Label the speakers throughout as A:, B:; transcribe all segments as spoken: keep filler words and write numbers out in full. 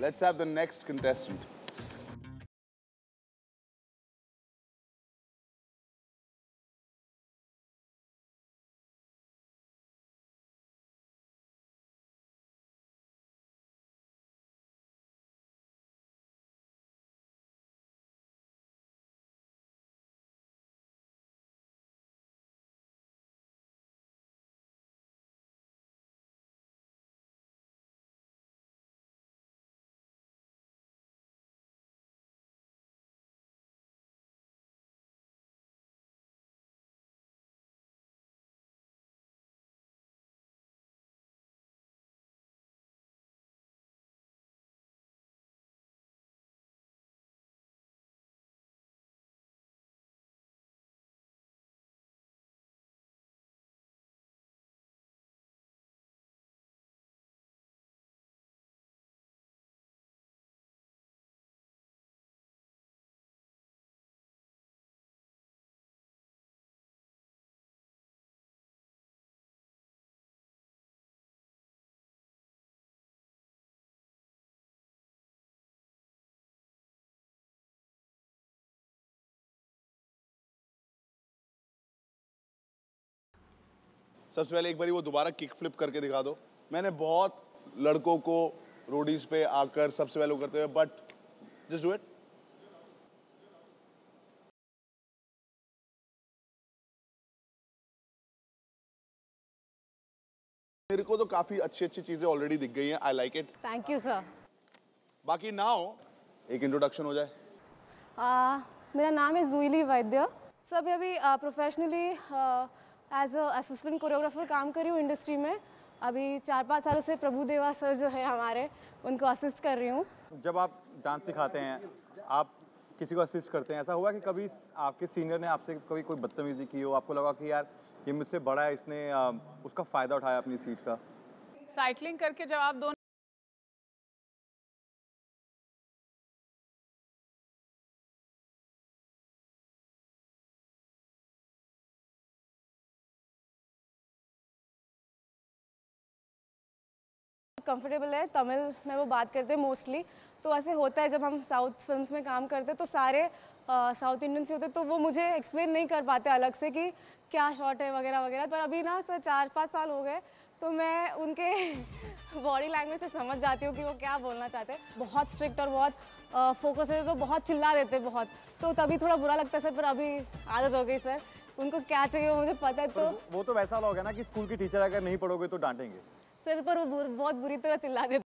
A: Let's have the next contestant. सबसे पहले एक बारी वो दोबारा किक फ्लिप करके दिखा दो। मैंने बहुत लड़कों को रोडीज पे आकर सबसे पहले वो करते हुए, बट जस्ट डू इट। मेरे को तो काफी अच्छी अच्छी चीजें ऑलरेडी दिख गई हैं। I like it.
B: Thank you sir.
A: बाकी नाउ एक इंट्रोडक्शन हो जाए।
B: uh, मेरा नाम है जुइली वैद्य। सर मैं अभी professionally as a assistant choreographer काम कर रही हूँ इंडस्ट्री में। अभी चार पाँच सालों से प्रभु देवा सर जो है हमारे, उनको असिस्ट कर रही हूँ।
C: जब आप डांस सिखाते हैं, आप किसी को असिस्ट करते हैं, ऐसा हुआ कि कभी आपके सीनियर ने आपसे कभी कोई बदतमीजी की हो, आपको लगा कि यार ये मुझसे बड़ा है, इसने आ, उसका फ़ायदा उठाया अपनी सीट का?
D: साइकिलिंग करके जब आप दोनों
B: कंफर्टेबल है, तमिल में वो बात करते हैं मोस्टली। तो ऐसे होता है जब हम साउथ फिल्म्स में काम करते हैं तो सारे साउथ इंडियंस होते तो वो मुझे एक्सप्लेन नहीं कर पाते अलग से कि क्या शॉट है वगैरह वगैरह। पर अभी ना सर चार पाँच साल हो गए तो मैं उनके बॉडी लैंग्वेज से समझ जाती हूँ कि वो क्या बोलना चाहते हैं। बहुत स्ट्रिक्ट और बहुत फोकस है तो बहुत चिल्ला देते हैं बहुत, तो तभी थोड़ा बुरा लगता है सर। पर अभी आदत हो गई सर, उनको क्या चाहिए वो मुझे पता है। तो
C: वो तो वैसा हो गया ना कि स्कूल की टीचर अगर नहीं पढ़ोगे तो डांटेंगे
B: सर, पर वो बहुत बुरी तरह चिल्ला देते।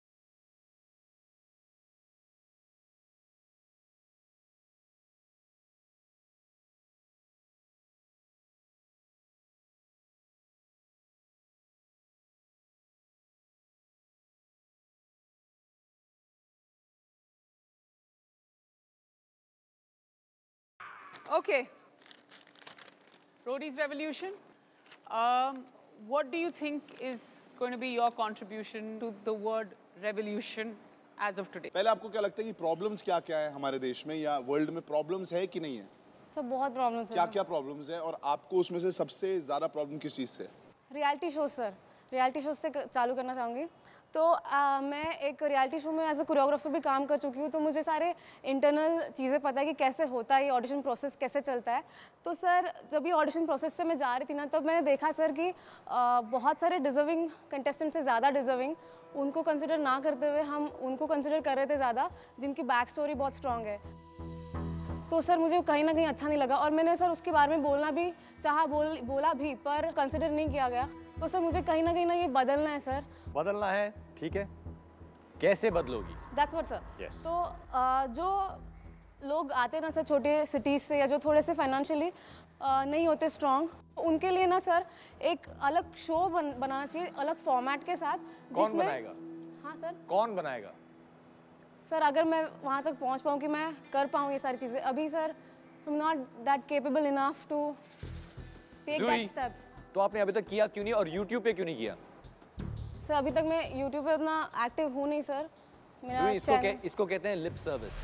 D: Okay. Roadies Revolution. Um, what do you think is going to be your contribution to the word revolution as of today?
A: पहले आपको क्या लगता है कि प्रॉब्लम्स क्या क्या है हमारे देश में या वर्ल्ड में? प्रॉब्लम्स है कि नहीं है?
B: सब बहुत प्रॉब्लम्स है।
A: क्या क्या प्रॉब्लम्स है और आपको उसमें से सबसे ज़्यादा प्रॉब्लम किस चीज़ से?
B: Reality show sir, reality show से चालू करना चाहूँगी। तो आ, मैं एक रियलिटी शो में एज अ कोरियोग्राफर भी काम कर चुकी हूँ, तो मुझे सारे इंटरनल चीज़ें पता है कि कैसे होता है, ये ऑडिशन प्रोसेस कैसे चलता है। तो सर जब ये ऑडिशन प्रोसेस से मैं जा रही थी ना, तब मैंने देखा सर कि आ, बहुत सारे डिजर्विंग कंटेस्टेंट से ज़्यादा डिजर्विंग, उनको कंसिडर ना करते हुए हम उनको कंसिडर कर रहे थे ज़्यादा, जिनकी बैक स्टोरी बहुत स्ट्रॉन्ग है। तो सर मुझे कहीं ना कहीं अच्छा नहीं लगा और मैंने सर उसके बारे में बोलना भी चाहा, बोल बोला भी, पर कंसिडर नहीं किया गया। तो सर मुझे कहीं ना कहीं ना ये बदलना है सर।
E: बदलना है, ठीक है, कैसे बदलोगी?
B: That's what sir.
E: Yes.
B: तो आ, जो लोग आते हैं ना सर छोटे सिटीज़ से या जो थोड़े से फाइनेंशियली नहीं होते स्ट्रॉन्ग, उनके लिए ना सर एक अलग शो बन, बनाना चाहिए अलग फॉर्मेट के साथ।
E: कौन बनाएगा?
B: हाँ सर,
E: कौन बनाएगा?
B: सर अगर मैं वहाँ तक पहुँच पाऊँ कि मैं कर पाऊँ ये सारी चीज़ें, अभी sir I am not that capable enough to take that step.
E: तो आपने अभी तक किया क्यों नहीं और यूट्यूब पे क्यों नहीं किया?
B: सर अभी तक मैं यूट्यूब पे उतना एक्टिव हूँ नहीं सर। मेरा
E: इसको कह, इसको कहते हैं lip service.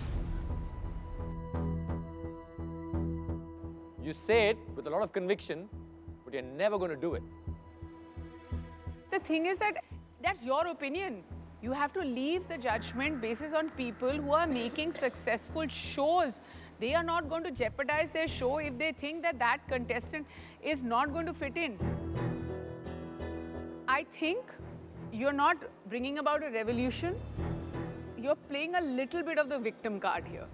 E: You say it with a lot of conviction, but you're never going to do it.
D: The thing is that that's your opinion. You have to leave the judgment basis on people who are making successful shows. They are not going to jeopardize their show if they think that that contestant is not going to fit in. I think you're not bringing about a revolution. You're playing a little bit of the victim card here,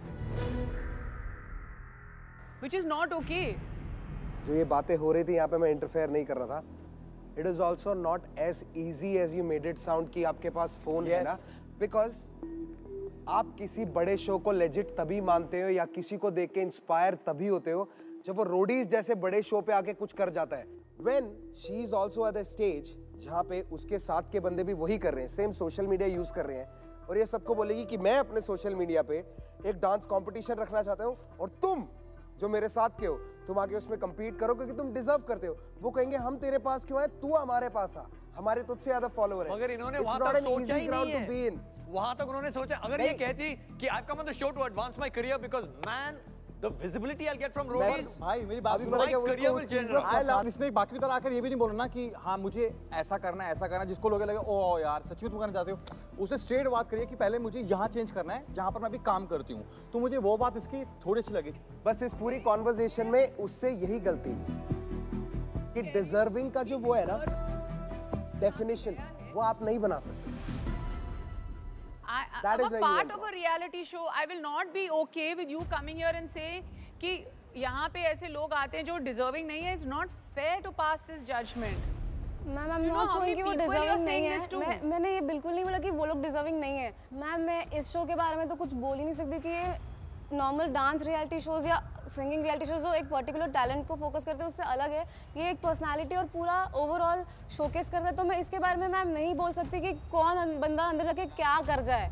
D: which is not okay.
F: जो ये बातें हो रही थी यहाँ पे मैं interfere नहीं कर रहा था. It is also not as easy as you made it sound कि आपके पास फोन है ना, because आप किसी बड़े शो को लेजिट तभी मानते हो या किसी को देख के इंस्पायर तभी होते हो जब वो रोडीज जैसे बड़े शो पे आके कुछ कर जाता है. When she is also at a stage जहाँ पे उसके साथ के बंदे भी वही कर रहे हैं, सेम सोशल मीडिया यूज कर रहे हैं, और ये सबको बोलेगी कि मैं अपने सोशल मीडिया पे एक डांस कंपटीशन रखना चाहता हूँ और तुम जो मेरे साथ के हो तुम आगे उसमें compete करो क्योंकि तुम डिजर्व करते हो. वो कहेंगे हम तेरे पास क्यों आए, तू हमारे पास आ, हमारे तुझसे ज्यादा फॉलोअर है.
E: मगर इन्होंने
F: It's
E: वहां
F: not
E: तक
F: an
E: सोचा
F: easy
E: ही
F: ground
E: नहीं
F: to be
E: है.
F: in.
E: वहां तक उन्होंने सोचा, अगर ये कहती कि I've come on the show to advance my career because man the visibility I'll get from roadies.
C: भाई मेरी बात
F: अभी
C: सुनो.
F: पता क्या
E: My
F: उसको
E: career
F: उस
E: will
F: चीज
E: change
F: में
E: now.
F: फंसा.
C: इसने बाकी की तरह आकर ये भी नहीं बोला ना कि हाँ मुझे ऐसा करना है ऐसा करना है, जिसको लोग लगे ओ यार सच में तुम करना चाहते हो. उसने स्ट्रेट बात करी है कि पहले मुझे यहाँ चेंज करना है जहाँ पर मैं अभी काम करती हूँ. तो मुझे वो बात इसकी थोड़ी अच्छी लगी.
F: बस इस पूरी कॉन्वर्जेशन में उससे यही गलती है कि डिजर्विंग का जो वो है ना डेफिनेशन वो आप नहीं बना सकते.
D: I,
F: That
D: I'm
F: is
D: a
F: where you
D: part
F: went
D: of a
F: wrong.
D: reality show. I will not be okay with you coming here and say कि यहाँ पे ऐसे लोग आते हैं जो deserving नहीं है. It's not fair to pass this judgment.
B: Ma'am I am
D: You know
B: not
D: how
B: showing
D: many
B: कि वो
D: people you are
B: डिजर्विंग नहीं
D: saying
B: है.
D: this to?
B: मैं, मैंने ये बिल्कुल नहीं बोला कि वो लोग डिजर्विंग नहीं है. मैम मैं इस शो के बारे में तो कुछ बोल ही नहीं सकती कि ये नॉर्मल डांस रियलिटी शोज या सिंगिंग रियलिटी शोज जो एक पर्टिकुलर टैलेंट को फोकस करते हैं उससे अलग है. ये एक पर्सनालिटी और पूरा ओवरऑल शोकेस करता है. तो मैं इसके बारे में मैम नहीं बोल सकती कि कौन अं- बंदा अंदर जाके क्या कर जाए.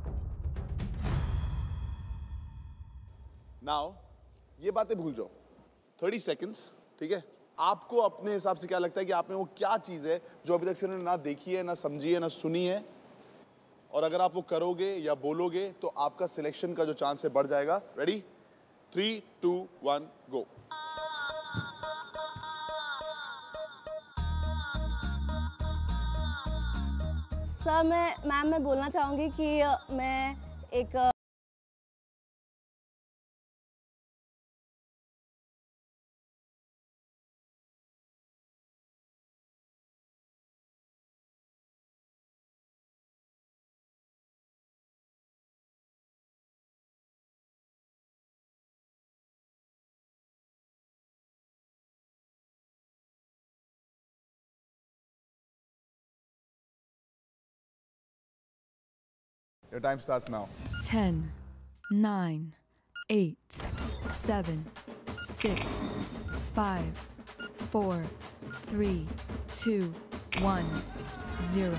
A: नाउ ये बातें भूल जाओ. थर्टी सेकेंड्स, ठीक है. आपको अपने हिसाब से क्या लगता है कि आप में वो क्या चीज़ है जो अभी तक से उन्होंने ना देखी है, ना समझी है, ना सुनी है, और अगर आप वो करोगे या बोलोगे तो आपका सिलेक्शन का जो चांस है बढ़ जाएगा. Ready? Three two one go.
B: Sir मैं मैम मैं बोलना चाहूँगी कि अ, मैं एक अ,
A: Your time starts now.
G: ten, nine, eight, seven, six, five, four, three, two, one, zero.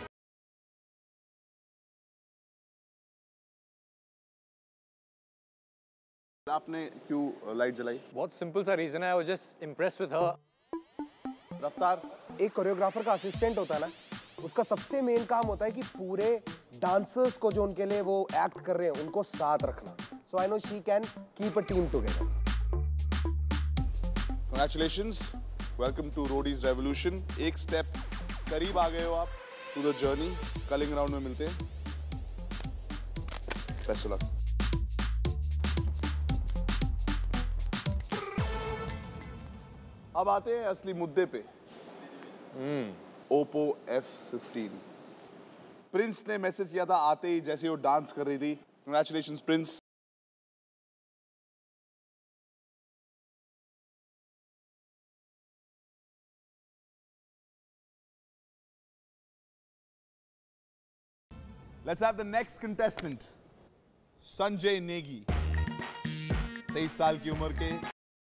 A: आपने क्यों लाइट जलाई?
E: बहुत सिंपल सा रीजन है, I was just impressed with her.
A: Raftaar.
F: एक कोरियोग्राफर का असिस्टेंट होता है ना, उसका सबसे मेन काम होता है कि पूरे डांसर्स को जो उनके लिए वो एक्ट कर रहे हैं उनको साथ रखना. So I know she can keep a team together.
A: Congratulations. Welcome to Roadies Revolution. एक स्टेप करीब आ गए हो आप to the journey. Culling round में मिलते हैं. Best of luck. अब आते हैं असली मुद्दे पे. Oppo F fifteen. प्रिंस ने मैसेज किया था आते ही जैसे वो डांस कर रही थी. Congratulations, Prince. Let's have the next contestant. Sanjay Negi. तेईस साल की उम्र के.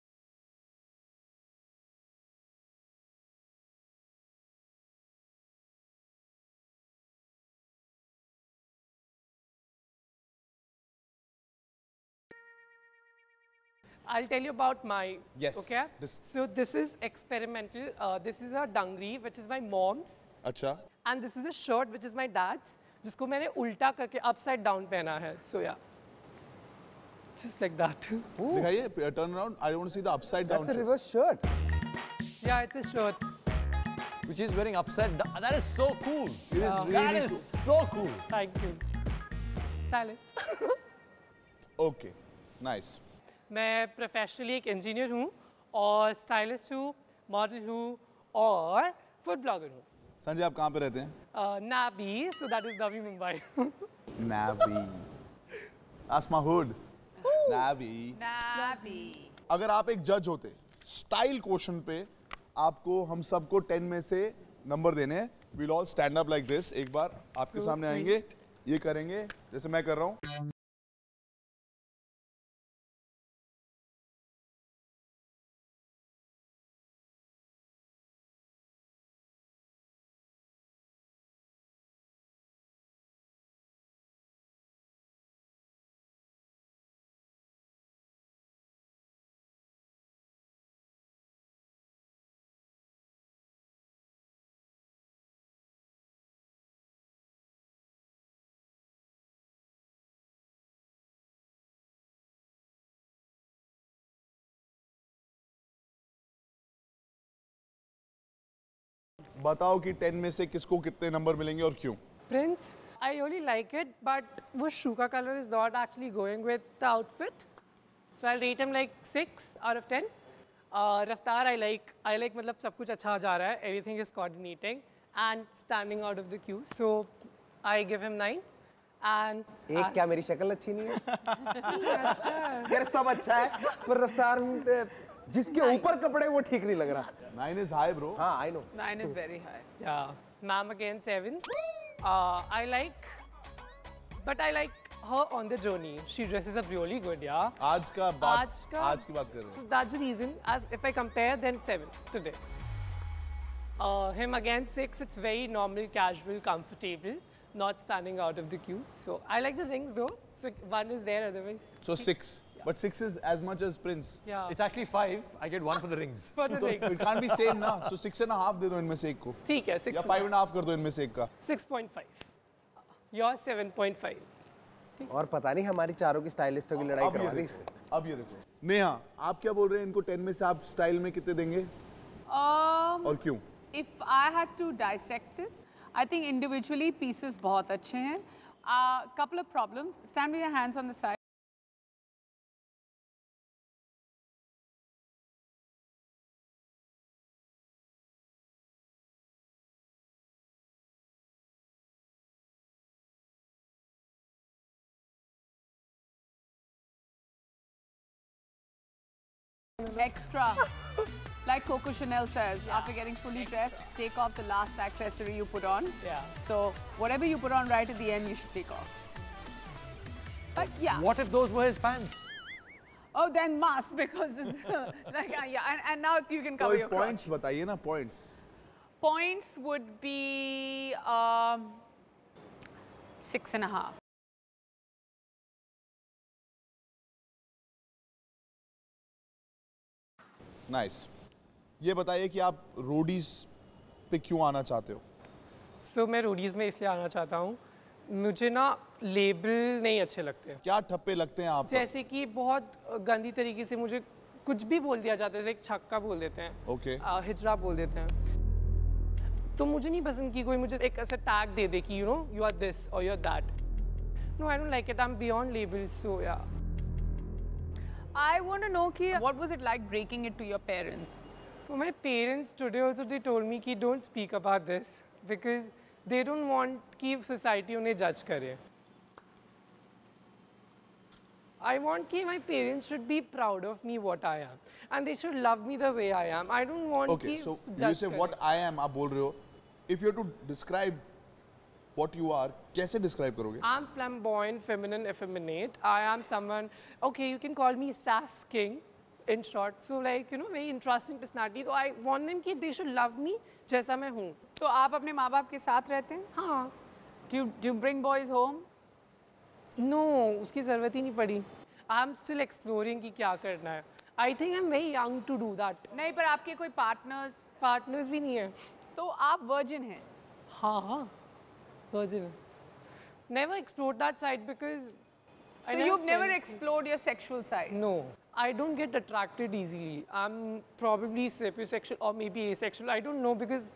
H: I'll tell you about my.
A: Yes,
H: Okay.
A: this-
H: So this is experimental. Uh, this is a dangri, which is my mom's,
A: अच्छा.
H: and this is a shirt, which is my dad's, जिसको मैंने उल्टा करके upside down पहना है. So yeah, just like that.
A: दिखाइए. Turn around. I want to see the upside down.
F: That's a
A: shirt.
F: reverse shirt.
H: Yeah, it's a shirt.
E: which is wearing upside down. That is so cool.
A: It is
E: That
A: really
E: is
A: cool.
E: so cool.
H: Thank you. Stylist.
A: Okay, nice.
H: मैं professionally एक engineer हूँ और stylist हूँ, model हूँ और food blogger हूँ.
A: संजय, आप कहाँ पे रहते हैं?
H: Nabi, so that is Navi Mumbai.
A: Navi. That's my hood. Navi.
D: Navi.
A: अगर आप एक जज होते, स्टाइल क्वेश्चन पे आपको हम सबको टेन में से नंबर देने हैं. We'll all stand up like this. एक बार आपके
H: So
A: सामने
H: sweet.
A: आएंगे, ये करेंगे जैसे मैं कर रहा हूँ. बताओ कि टेन में से किसको कितने नंबर मिलेंगे और क्यों?
H: Prince, I really like it, but वो shoe का color is not actually going with the outfit. So I'll rate him like six out of ten. Uh, Raftar, I like, I like मतलब सब कुछ अच्छा जा रहा है. Everything is coordinating and standing out of the queue. So I give him nine. And
F: एक क्या मेरी शक्ल अच्छी नहीं है? यार सब अच्छा है, पर रफ्तार जिसके ऊपर कपड़े वो ठीक नहीं लग रहा.
A: Nine is high, bro.
F: हाँ, I know.
D: Nine is very high.
H: yeah, ma'am again seven. Uh, I like, but I like her on the journey. She dresses up really good, yeah.
A: आज का बात
H: आज का-
A: आज की बात कर रहे
H: So
A: हैं.
H: that's the reason. As if I compare, then seven today. Uh, him again six. It's very normal, casual, comfortable, not standing out of the queue. So I like the rings though. So one is there otherwise.
A: So six. But six is as much as Prince.
H: Yeah.
E: It's actually five. I get one for the rings.
H: for the
A: So
H: rings.
A: it can't be same ना. So six and a half दे दो इनमें से एक को.
H: ठीक है six.
A: या five and a half कर दो इनमें से एक का.
H: Six point five. You're seven point five.
F: और पता नहीं हमारी चारों की स्टाइलिस्टों की लड़ाई
A: अब ये
F: करवा दी
A: देखो.
F: इसने.
A: अब ये देखो. नेहा, आप क्या बोल रहे हैं इनको टेन में से आप स्टाइल में कितने देंगे
D: Um,
A: और क्यों?
D: if I had to dissect this, I think individually pieces बहुत अच्छे हैं. Uh, couple of problems. Stand with your hands on the side. Extra. Like Coco Chanel says, after getting fully dressed, take off the last accessory you put on.
H: Yeah.
D: So whatever you put on right at the end, you should take off. But yeah.
E: What if those were his pants?
D: Oh, then must because this, like uh, yeah, and, and now you can cover
A: तो
D: your crotch.
A: points बताइए ना points.
D: Points would be um, six and a half.
A: Nice. ये बताइए कि आप Roadies पे क्यों आना चाहते हो?
H: So मैं रोडीज में इसलिए आना चाहता हूँ. मुझे ना लेबल नहीं अच्छे लगते.
A: क्या ठप्पे लगते हैं आप?
H: जैसे कि बहुत गंदी तरीके से मुझे कुछ भी बोल दिया जाता है. एक छक्का बोल देते हैं.
A: Okay.
H: uh, हिजड़ा बोल देते हैं. तो मुझे नहीं पसंद कि कोई मुझे एक ऐसा टैग दे दे कि you know you are this और you are that. No I don't like it. I am beyond labels. So yeah.
D: I want to know ki, what was it like breaking it to your parents?
H: For my parents today also they told me कि don't speak about this because they don't want कि society उन्हें judge करे. I want कि my parents should be proud of me what I am and they should love me the way I am. I don't want
A: Okay,
H: कि
A: so
H: judge
A: you say
H: करे.
A: what I am आप बोल रहे हो. If you have to describe what you are, कैसे describe करोगे?
H: I'm flamboyant, feminine, effeminate. I am someone, okay, you can call me Sass King in short. So like, you know, very interesting personality. So I want them कि they should love me जैसा मैं हूँ.
D: तो आप अपने माँ बाप के साथ रहते हैं?
H: हाँ.
D: Do you, do you bring boys home?
H: No, उसकी ज़रूरत ही नहीं पड़ी. I'm still exploring कि क्या करना है. I think I'm very young to do that.
D: नहीं, पर आपके कोई partners?
H: Partners भी नहीं है.
D: तो आप virgin हैं?
H: हाँ हाँ. Virgin. Never explored that side because. I
D: So you've never
H: felt-
D: explored your sexual side?
H: No, I don't get attracted easily. I'm probably sapiosexual or maybe asexual. I don't know because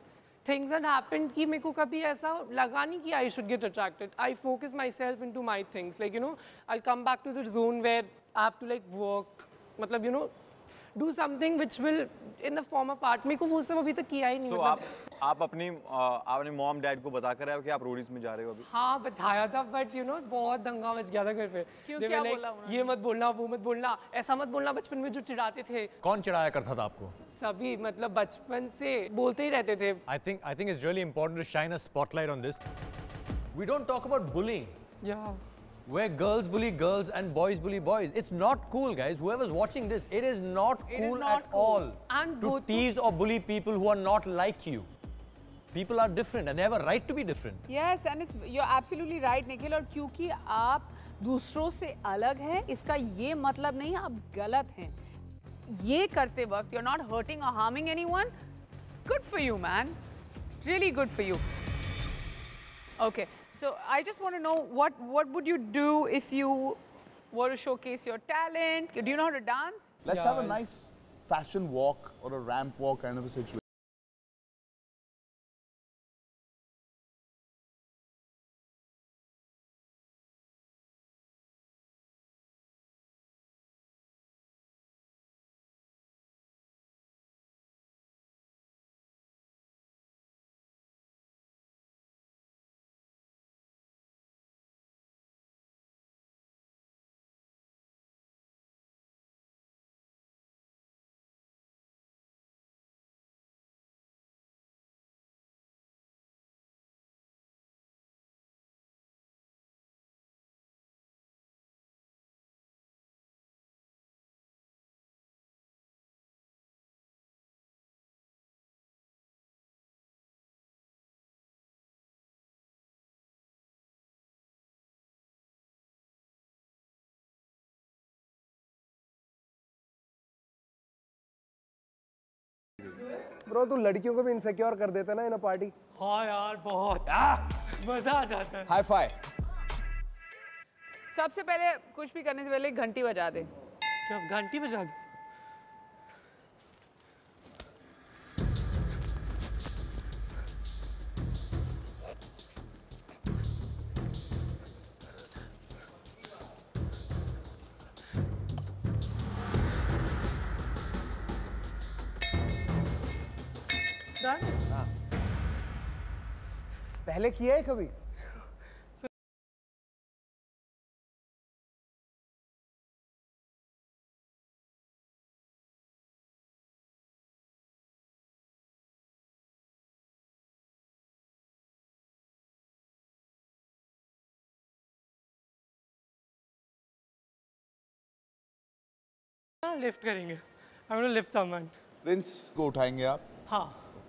H: things that happened कि मेरे को कभी ऐसा लगा नहीं कि I should get attracted. I focus myself into my things. Like, you know, I'll come back to the zone where I have to like work. मतलब, you know, do something which will in the form of art. मेरे को वो सब अभी तक किया ही नहीं.
E: So आप आप अपनी आपने मॉम डैड को बता कर आए हो कि आप रोडीज में जा रहे हो अभी?
H: हाँ बताया था, but you know बहुत दंगा मच गया था घर पे.
D: क्यों
H: They
D: क्या
H: were like,
D: बोला उन्होंने?
H: ये मत बोलना, वो मत बोलना, ऐसा मत बोलना. बचपन में जो चिढ़ाते थे.
E: कौन चिढ़ाया करता था आपको?
H: सभी मतलब बचपन से बोलते ही रहते थे.
E: I think I think it's really important to shine a spotlight on this. We don't talk about bullying.
H: Yeah.
E: Where girls bully girls and boys bully boys. It's not cool, guys. Whoever's watching this, it is not
D: It
E: cool
D: is not
E: at
D: cool.
E: all
H: And
E: to
H: both
E: tease or bully people who are not like you. People are different and they have a right to be different.
D: Yes, and it's, you're absolutely right, Nikhil. और क्योंकि आप दूसरों से अलग हैं, इसका ये मतलब नहीं आप गलत हैं. ये करते वक्त you're not hurting or harming anyone. Good for you, man. Really good for you. Okay, so I just want to know what what would you do if you were to showcase your talent? Do you know how to dance?
A: Let's
H: Yeah,
A: have a nice fashion walk or a ramp walk kind of a situation.
F: Bro तू लड़कियों को भी insecure कर देता ना इन a party.
H: हाँ यार बहुत मजा आ जाता है.
C: High five.
D: सबसे पहले कुछ भी करने से पहले एक घंटी बजा दे.
H: क्या घंटी बजा दूं?
F: पहले किया है कभी?
H: लिफ्ट करेंगे. I want to lift someone.
A: Prince को उठाएंगे आप?
H: हाँ.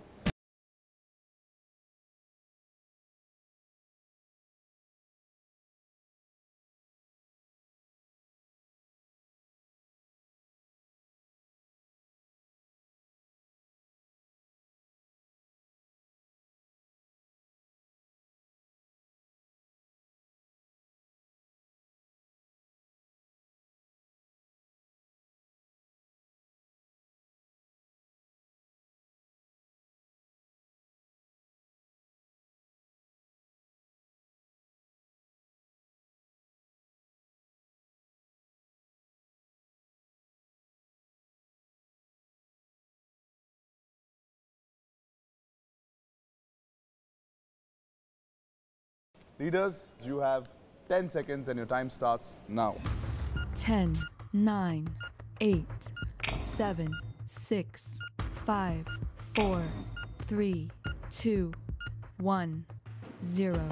A: Leaders, you have ten seconds and your time starts now.
G: ten, nine, eight, seven, six, five, four, three, two, one, zero.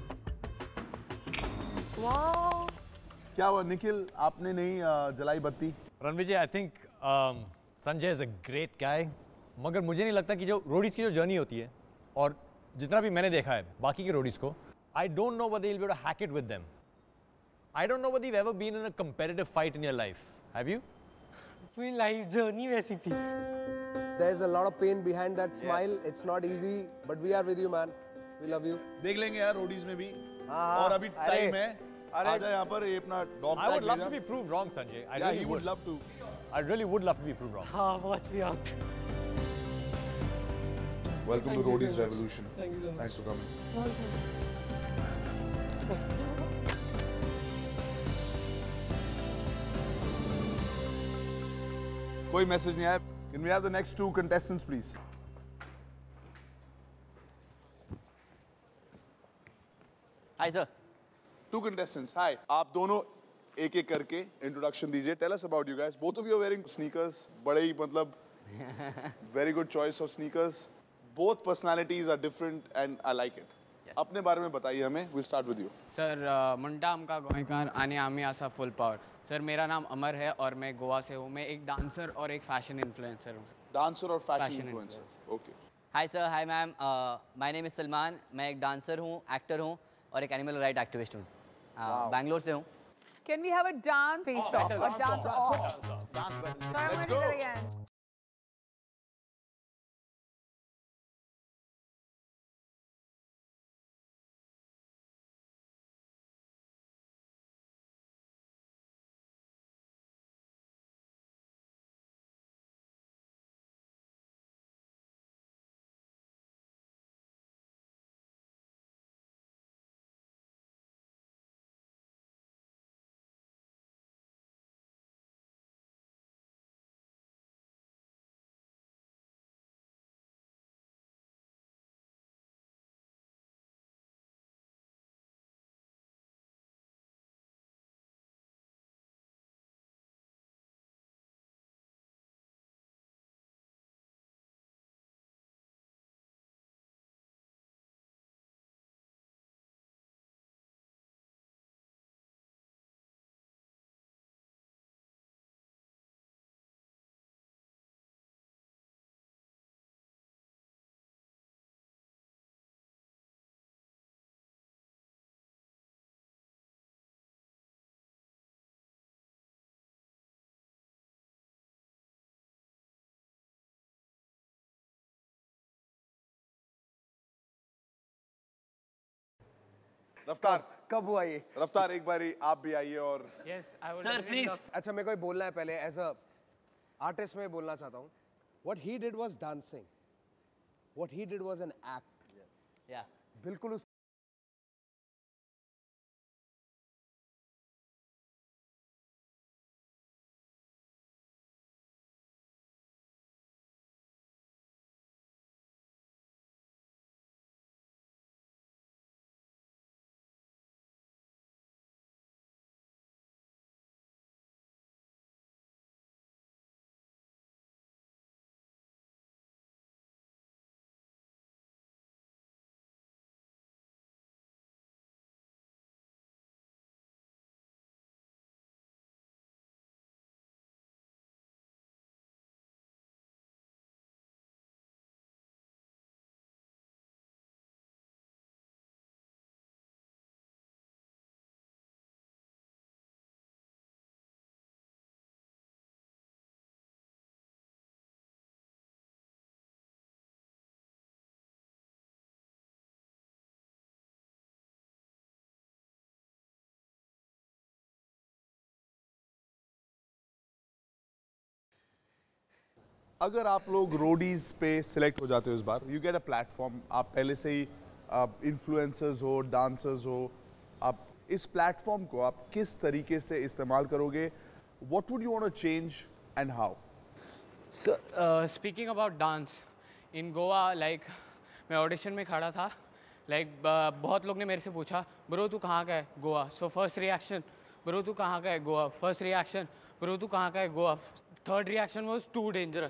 H: वाह.
A: क्या हुआ निखिल, आपने नहीं uh, जलाई बत्ती?
E: Ranveer ji, I think Sanjay is a great guy, मगर मुझे नहीं लगता कि जो रोडीज की जो जर्नी होती है और जितना भी मैंने देखा है बाकी के रोडीज को, I don't know whether you'll be able to hack it with them. I don't know whether you've ever been in a competitive fight in your life. Have you?
H: पूरी लाइफ जर्नी वैसी थी.
F: There's a lot of pain behind that smile. Yes. It's not easy, but we are with you, man. We love you.
A: देख लेंगे यार Roadies में भी.
F: हाँ,
A: और अभी टाइम है.
E: अरे,
A: आजा यहाँ पर ये अपना dog
E: I would love to be proved wrong, Sanjay. I
A: Yeah,
E: really
A: he would love to.
E: I really would love to be proved wrong.
H: हाँ watch me out.
A: Welcome
H: Thank
A: to
H: you so
A: Roadies
H: much.
A: Revolution.
H: Thank you so much.
A: Thanks for coming. कोई message नहीं आया. Can we have the next two contestants, please?
I: Hi, sir.
A: Two contestants. Hi. आप दोनों एक एक करके introduction दीजिए. Tell us about you guys. Both of you are wearing sneakers. बड़े ही मतलब very good choice of sneakers. Both personalities are different and I like it. अपने बारे में बताइए हमें. We'll start with you.
J: Sir मुंडा आमका गोयकर आणि आम्ही असा फुल पॉवर. सर मेरा नाम अमर है और मैं गोवा से हूँ. मैं एक डांसर और एक फैशन इन्फ्लुएंसर हूँ.
A: Dancer और fashion
J: Fashion
A: influencer. Okay.
I: Hi sir, hi ma'am. My name is Salman. मैं एक डांसर हूँ, एक्टर हूँ और एक एनिमल राइट एक्टिविस्ट हूँ. बैंगलोर से हूँ.
D: Can we have a dance face off? A dance off. Sorry, I'm going to do that again.
A: रफ्तार.
F: कब हुआ ये?
A: रफ्तार एक बारी आप भी आइए और
J: Yes, I would.
I: Sir please.
F: अच्छा मेरे को ये बोलना है पहले एज अ आर्टिस्ट में बोलना चाहता हूँ. What he did was dancing. What he did was an act.
I: या
F: बिल्कुल उस
A: अगर आप लोग रोडीज पे सिलेक्ट हो जाते हो इस बार, यू गेट अ प्लेटफॉर्म. आप पहले से ही इन्फ्लुएंसर्स हो, डांसर्स हो, आप इस प्लेटफॉर्म को आप किस तरीके से इस्तेमाल करोगे? What would you want to change and how?
J: So, uh, speaking about dance, in Goa, like मैं ऑडिशन में खड़ा था, like uh, बहुत लोग ने मेरे से पूछा, ब्रो तू कहाँ का है? Goa. So first reaction, bro तू कहाँ का है? गोवा. First reaction, ब्रो तू कहाँ का है? Goa. Third reaction was too dangerous.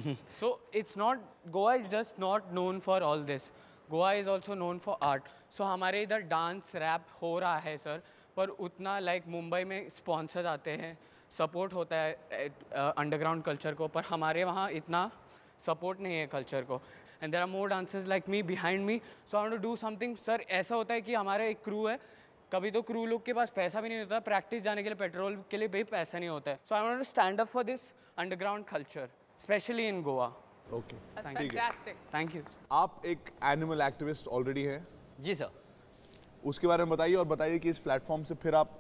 J: So it's not, Goa is just not known for all this. Goa is also known for art. So हमारे इधर डांस रैप हो रहा है सर, पर उतना लाइक मुंबई में स्पॉन्सर्स आते हैं, सपोर्ट होता है अंडरग्राउंड कल्चर को, पर हमारे वहाँ इतना सपोर्ट नहीं है कल्चर को. And there are more dancers like me behind me. So I want to do something. Sir ऐसा होता है कि हमारा एक क्रू है, कभी तो क्रू लोग के पास पैसा भी नहीं होता, प्रैक्टिस जाने के लिए पेट्रोल के लिए भी पैसा नहीं होता है. So I want to stand up for this underground culture, specially in Goa.
A: Okay,
D: That's
A: ठीक है.
D: fantastic.
J: Thank you.
A: आप एक एनिमल एक्टिविस्ट ऑलरेडी हैं,
I: जी सर.
A: उसके बारे में बताइए और बताइए कि इस प्लेटफॉर्म से फिर आप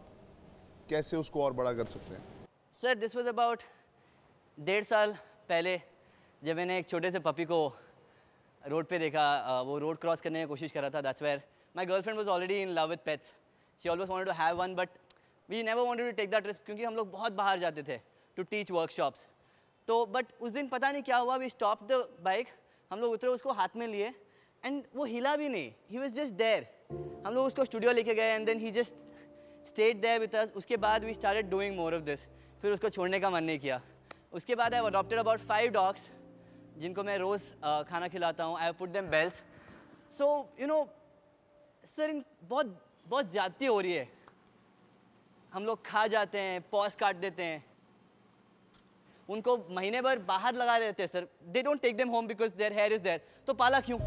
A: कैसे उसको और बड़ा कर सकते हैं.
I: सर दिस वाज अबाउट डेढ़ साल पहले जब मैंने एक छोटे से पपी को रोड पे देखा, uh, वो रोड क्रॉस करने की कोशिश कर रहा था. That's where my girlfriend was already in love with pets. She always wanted to have one, but we never wanted to take that risk क्योंकि हम लोग बहुत बाहर जाते थे to teach workshops. तो but उस दिन पता नहीं क्या हुआ, we stopped the bike, हम लोग उतरे, उसको हाथ में लिए and वो हिला भी नहीं. He was just there. हम लोग उसको स्टूडियो लेके गए and then he just stayed there with us. उसके बाद we started doing more of this. फिर उसको छोड़ने का मन नहीं किया. उसके बाद I adopted about five dogs जिनको मैं रोज़ uh, खाना खिलाता हूँ. I have put them belts. So you know, sir इन बहुत बहुत ज़्यादती हो रही है. हम लोग खा जाते हैं, पॉज काट देते हैं, उनको महीने भर बाहर लगा रहते हैं sir. They don't take them home because their hair is there. तो पाला क्यों?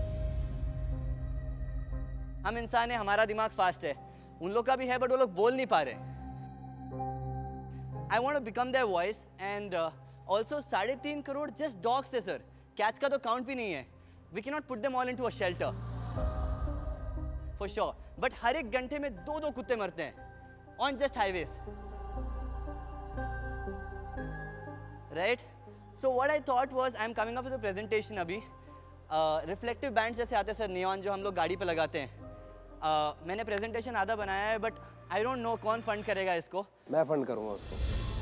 I: हम इंसान हैं, हमारा दिमाग फास्ट है, उन लोग का भी है बट वो लोग बोल नहीं पा रहे. I want to become their voice and uh, also साढ़े तीन करोड़ just dogs है सर. Cats का तो काउंट भी नहीं है. We cannot put them all into a shelter. For sure. But हर एक घंटे में दो दो कुत्ते मरते हैं on just highways. Right? So what I thought was I'm coming up with a presentation अभी. Uh, reflective bands जैसे आते हैं सर, neon जो हम लोग गाड़ी पे लगाते हैं. Uh, मैंने प्रेजेंटेशन आधा बनाया है बट आई डोंट नो कौन फंड करेगा इसको.
F: मैं फंड करूंगा उसको.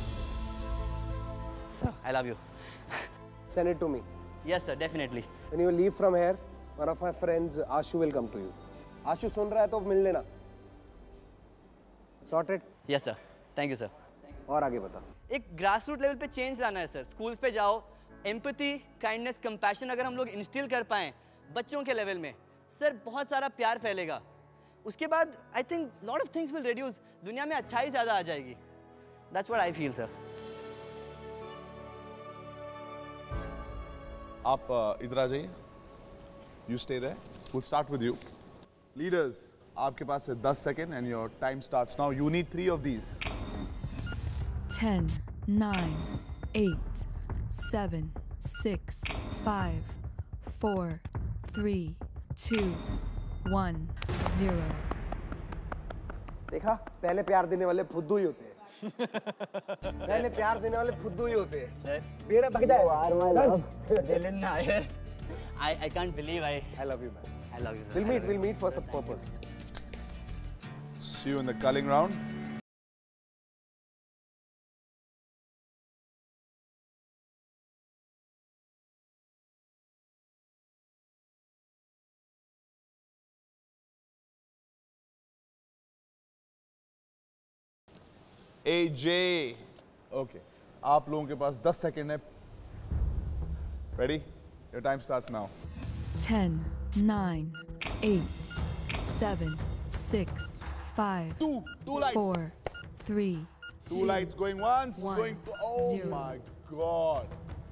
I: Sir I love you.
F: Send it to me.
I: Yes sir, definitely.
F: When you leave from here, one of my friends, Ashu, will come to you. Ashu सुन रहा है तो मिल लेना. Sorted?
I: Yes sir. Thank you sir.
F: और आगे बता.
I: एक grass root level पे चेंज लाना है सर. स्कूल्स पे जाओ, एम्पैथी, काइंडनेस, कंपैशन अगर हम लोग इंस्टिल कर पाएं बच्चों के लेवल में, सर बहुत सारा प्यार फैलेगा. उसके बाद I think lot of things will reduce. दुनिया में अच्छाई ज़्यादा आ जाएगी. That's what I feel sir.
A: आप uh, इधर आ जाइए. You stay there. Will start with you. Leaders, आपके पास है दस second and your time starts now. You need three of these.
G: ten, nine, eight, seven, six, five, four, three, two, one, zero.
F: देखा, पहले प्यार देने वाले फुद्दू ही होते हैं. पहले प्यार देने वाले फुद्दू ही होते हैं.
I: सर
F: बेड़ा भग जाए.
I: Dylan Nair. I I can't believe I
F: I love you, man.
I: I love you sir.
F: We'll meet. We'll meet for some purpose.
A: See you in the culling round. A J. Okay. आप लोगों के पास दस second है. Ready? Your time starts now.
G: ten, nine, eight, seven, six, five,
A: Two. Two lights.
G: four, three,
A: Two lights going once,
G: one,
A: going to, oh
G: zero.
A: my God.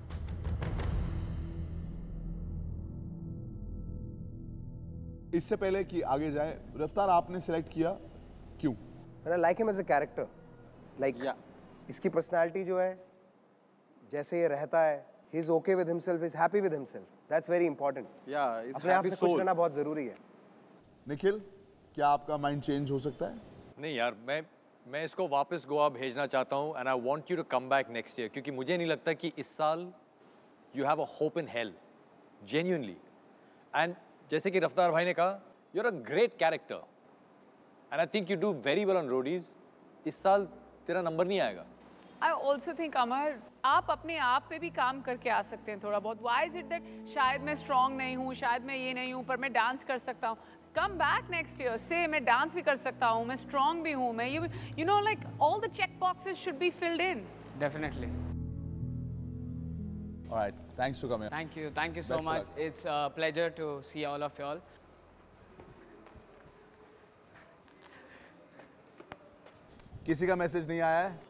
A: इससे पहले कि आगे जाए, रफ्तार आपने सिलेक्ट किया क्यों?
F: I like him as a character. Like,
C: Yeah.
F: इसकी personality जो है, जैसे ये रहता है, he's okay with himself, he's happy with himself. That's very important.
C: Yeah, he's
F: अपने आप
C: happy
F: से खुश
C: soul.
F: रहना बहुत जरूरी है.
A: निखिल, क्या आपका माइंड चेंज हो सकता है?
E: नहीं यार, मैं मैं इसको वापस गोवा भेजना चाहता हूँ and I want you to come back next year, क्योंकि मुझे नहीं लगता कि इस साल you have a hope in hell genuinely. And जैसे कि रफ्तार भाई ने कहा, you are a great character and I think you do very well on Roadies. इस साल तेरा नंबर नहीं आएगा.
D: आई ऑल्सो थिंक अमर, आप अपने आप पे भी काम करके आ सकते हैं थोड़ा बहुत. वाई इज इट दैट शायद मैं स्ट्रॉन्ग नहीं हूँ, शायद मैं ये नहीं हूँ, पर मैं डांस कर सकता हूँ. कम बैक नेक्स्ट ईयर से मैं डांस भी कर सकता हूँ, मैं स्ट्रॉन्ग भी हूँ, मैं ये you know like all the check boxes should be filled in.
J: Definitely.
A: All right, thanks for coming.
J: Thank you. Thank you so
A: Best of
J: much.
A: luck.
J: It's a pleasure to see all of you all.
A: किसी का message नहीं आया है?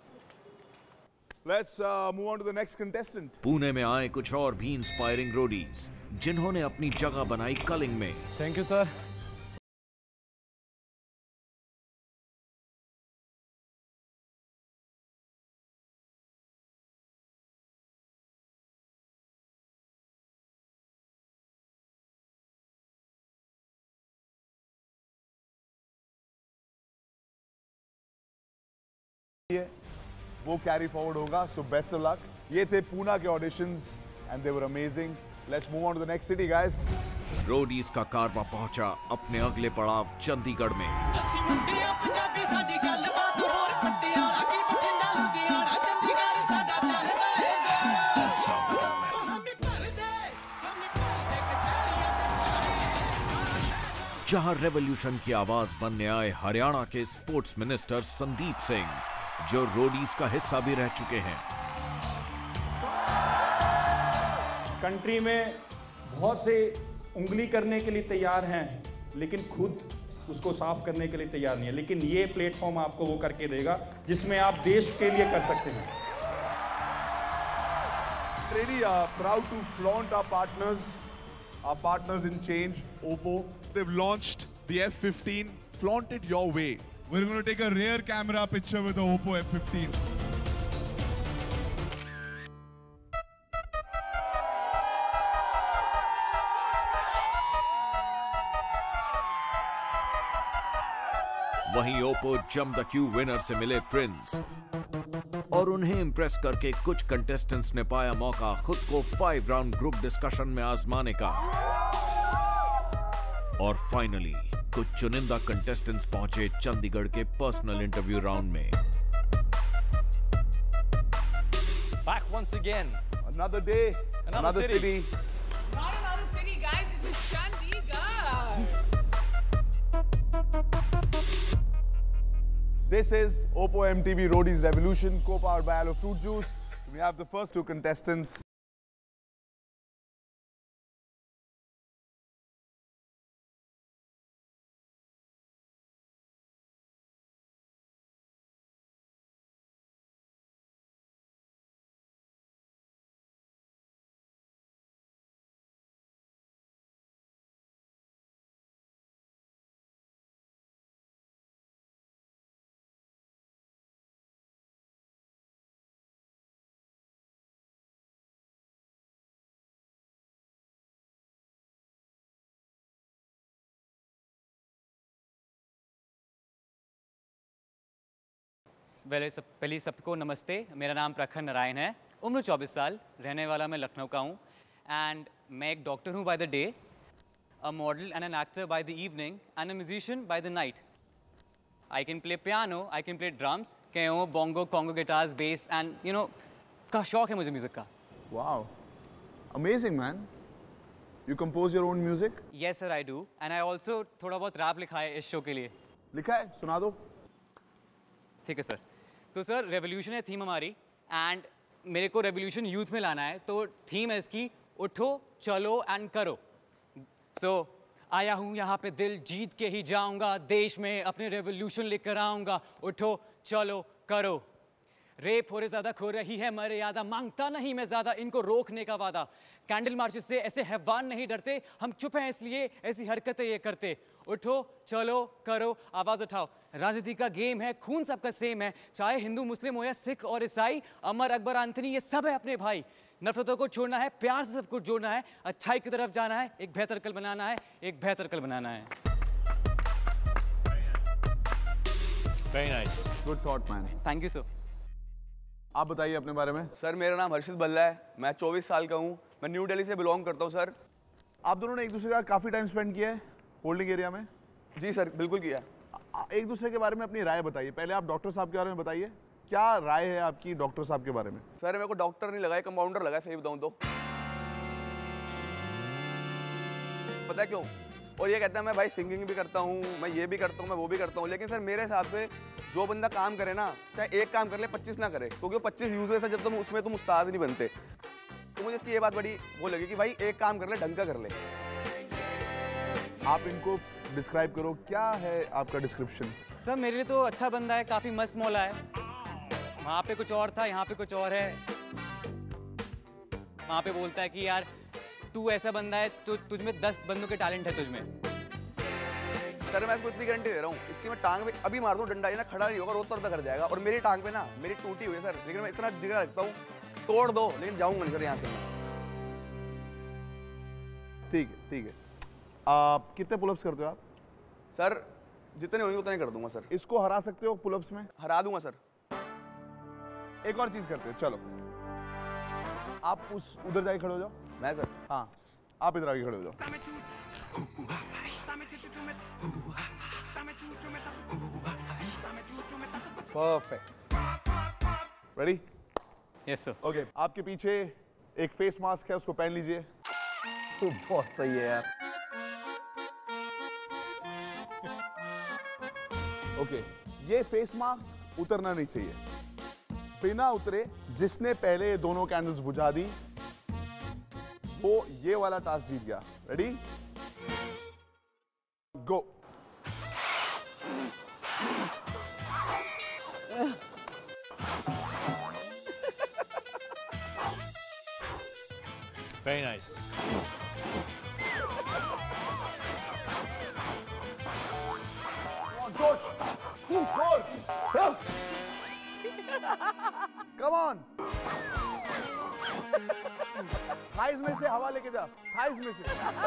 A: Let's uh, move on to the next contestant.
K: Pune में आए कुछ और भी इंस्पायरिंग रोडीज जिन्होंने अपनी जगह बनाई कलिंग में.
E: Thank you sir.
A: वो कैरी फॉरवर्ड होगा. So best of luck. ये थे पूना के auditions and they were amazing. Let's move on to the next city, guys.
K: Roadies का कारवा पहुंचा अपने अगले पड़ाव चंडीगढ़ में। जहां रेवोल्यूशन की आवाज बनने आए हरियाणा के स्पोर्ट्स मिनिस्टर संदीप सिंह, जो रोडीज का हिस्सा भी रह चुके हैं।
L: कंट्री में बहुत से उंगली करने के लिए तैयार हैं, लेकिन खुद उसको साफ करने के लिए तैयार नहीं है। लेकिन ये प्लेटफॉर्म आपको वो करके देगा जिसमें आप देश के लिए कर सकते हैं।
A: Really uh, proud to flaunt our partners, our partners in change, Oppo.
M: They've launched the F fifteen. Flaunt it your way. We're going to take a rear camera picture with the Oppo F fifteen.
K: वहीं Oppo jam the queue winner से मिले Prince, और उन्हें Impress करके कुछ contestants ने पाया मौका खुद को फाइव राउंड ग्रुप डिस्कशन में आजमाने का। और फाइनली कुछ चुनिंदा कंटेस्टेंट्स पहुंचे चंडीगढ़ के पर्सनल इंटरव्यू राउंड में।
E: Back once again.
A: Another day,
E: another,
A: another city.
D: Not another city, guys. This is Chandigarh.
A: This is Oppo M T V Roadies Revolution, co-powered by Aloe Fruit Juice. We have the first two contestants.
N: पहले सब पहले सबको नमस्ते। मेरा नाम प्रखर नारायण है, उम्र चौबीस साल, रहने वाला मैं लखनऊ का हूँ। एंड मैं एक डॉक्टर हूँ by the day, a model and an actor by the evening and a musician by the night. I can play piano, I can play drums, केओ, bongo, conga, guitars, bass and you know का शौक है मुझे music का।
A: Wow, amazing man. You compose your own music?
N: Yes sir, I do. And I also थोड़ा बहुत rap लिखा है इस शो के लिए।
A: लिखा है? सुना दो।
N: ठीक है सर। तो सर रेवोल्यूशन है थीम हमारी, एंड मेरे को रेवोल्यूशन यूथ में लाना है, तो थीम है इसकी उठो चलो एंड करो। सो so, आया हूँ यहाँ पे दिल जीत के ही जाऊँगा, देश में अपने रेवोल्यूशन लेकर आऊँगा, उठो चलो करो। रेप हो रहे ज़्यादा, खो रही है मर्यादा, मांगता नहीं मैं ज़्यादा, इनको रोकने का वादा। कैंडल मार्च से ऐसे हैवान नहीं डरते, हम चुप हैं इसलिए ऐसी हरकतें ये करते। उठो चलो करो, आवाज़ उठाओ, राजनीति का गेम है, खून सबका सेम है, चाहे हिंदू मुस्लिम हो या सिख और ईसाई, अमर अकबर आंथनी ये सब है अपने भाई। नफरतों को छोड़ना है, प्यार से सब कुछ जोड़ना है, अच्छाई की तरफ जाना है, एक बेहतर कल बनाना है, एक बेहतर कल बनाना है।
E: Very nice.
A: Good thought, man.
N: Thank you, sir.
A: आप बताइए अपने बारे में।
O: सर मेरा नाम हर्षित बल्ला है, मैं चौबीस साल का हूँ, मैं न्यू दिल्ली से बिलोंग करता हूँ सर।
A: आप दोनों ने एक दूसरे का काफ़ी टाइम स्पेंड किया है होल्डिंग एरिया में?
O: जी सर, बिल्कुल किया।
A: एक दूसरे के बारे में अपनी राय बताइए। पहले आप डॉक्टर साहब के बारे में बताइए, क्या राय है आपकी डॉक्टर साहब के बारे में?
O: सर मेरे को डॉक्टर नहीं लगा, कंपाउंडर लगा, सही बताऊँ तो। पता है क्यों? और ये कहता है मैं भाई सिंगिंग भी करता हूँ, मैं ये भी करता हूँ, मैं वो भी करता हूँ, लेकिन सर मेरे हिसाब से जो बंदा काम करे ना, चाहे एक काम कर ले, पच्चीस ना करे, क्योंकि पच्चीस यूजलेस है जब तुम उसमें तुम उस्ताद नहीं बनते। तो मुझे इसकी ये बात बड़ी वो लगी कि भाई एक काम कर ले, ढंग का कर ले।
A: आप इनको डिस्क्राइब करो, क्या है आपका डिस्क्रिप्शन?
N: सर मेरे लिए तो अच्छा बंदा है, काफ़ी मस्त मौला है। वहाँ पे कुछ और था, यहाँ पे कुछ और है। वहाँ पे बोलता है कि यार तू ऐसा बंदा है, तो तुझ में दस बंदों के टैलेंट है तुझ में।
O: सर मैं इसको इतनी गारंटी दे रहा हूँ, इसकी मैं टांग पे अभी मार दूँ डंडा, ये ना खड़ा नहीं होगा, रोज तोड़ता कर जाएगा। और मेरी टांग पे ना मेरी टूटी हुई है सर, लेकिन मैं इतना जिगरा रखता हूँ, तोड़ दो लेकिन जाऊँगा नहीं सर यहाँ से मैं।
A: ठीक है ठीक है। आप कितने पुलअप्स करते हो आप?
O: सर जितने होंगे उतने कर दूंगा सर।
A: इसको हरा सकते हो पुलअप्स में?
O: हरा दूंगा सर।
A: एक और चीज करते हो, चलो आप उस उधर जाके खड़े हो जाओ।
O: मैं सर
A: हाँ आप इधर आगे खड़े हो जाओ।
F: Perfect.
A: Ready?
N: Yes sir.
A: Okay आपके पीछे एक फेस मास्क है, उसको पहन लीजिए।
C: बहुत सही है यार।
A: ओके ये फेस मास्क उतरना नहीं चाहिए। बिना उतरे जिसने पहले ये दोनों कैंडल्स बुझा दी वो ये वाला टास्क जीत गया। Ready go.
E: Very nice.
A: Josh, more. Come on. Thighs में से हवा लेके जा, थाइज में से।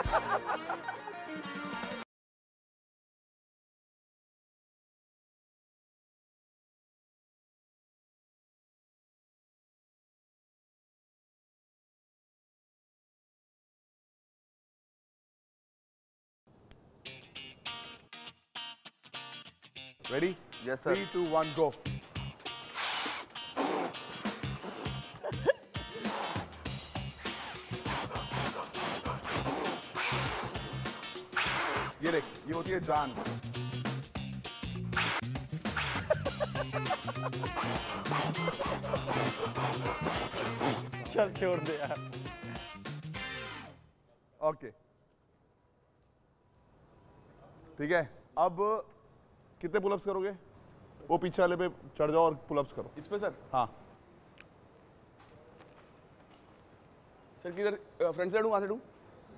A: Ready?
O: Yes, sir.
A: Three, two, one, go. ये देख, ये होती है जान।
C: चल छोड़ दे यार।
A: ओके ठीक है, अब कितने पुलअप्स करोगे? वो पीछे वाले पे चढ़ जाओ और पुलअप्स करो।
O: इस पे सर?
A: हाँ
O: सर किधर फ्रंट साइड हूँ, वहाँ से हूँ?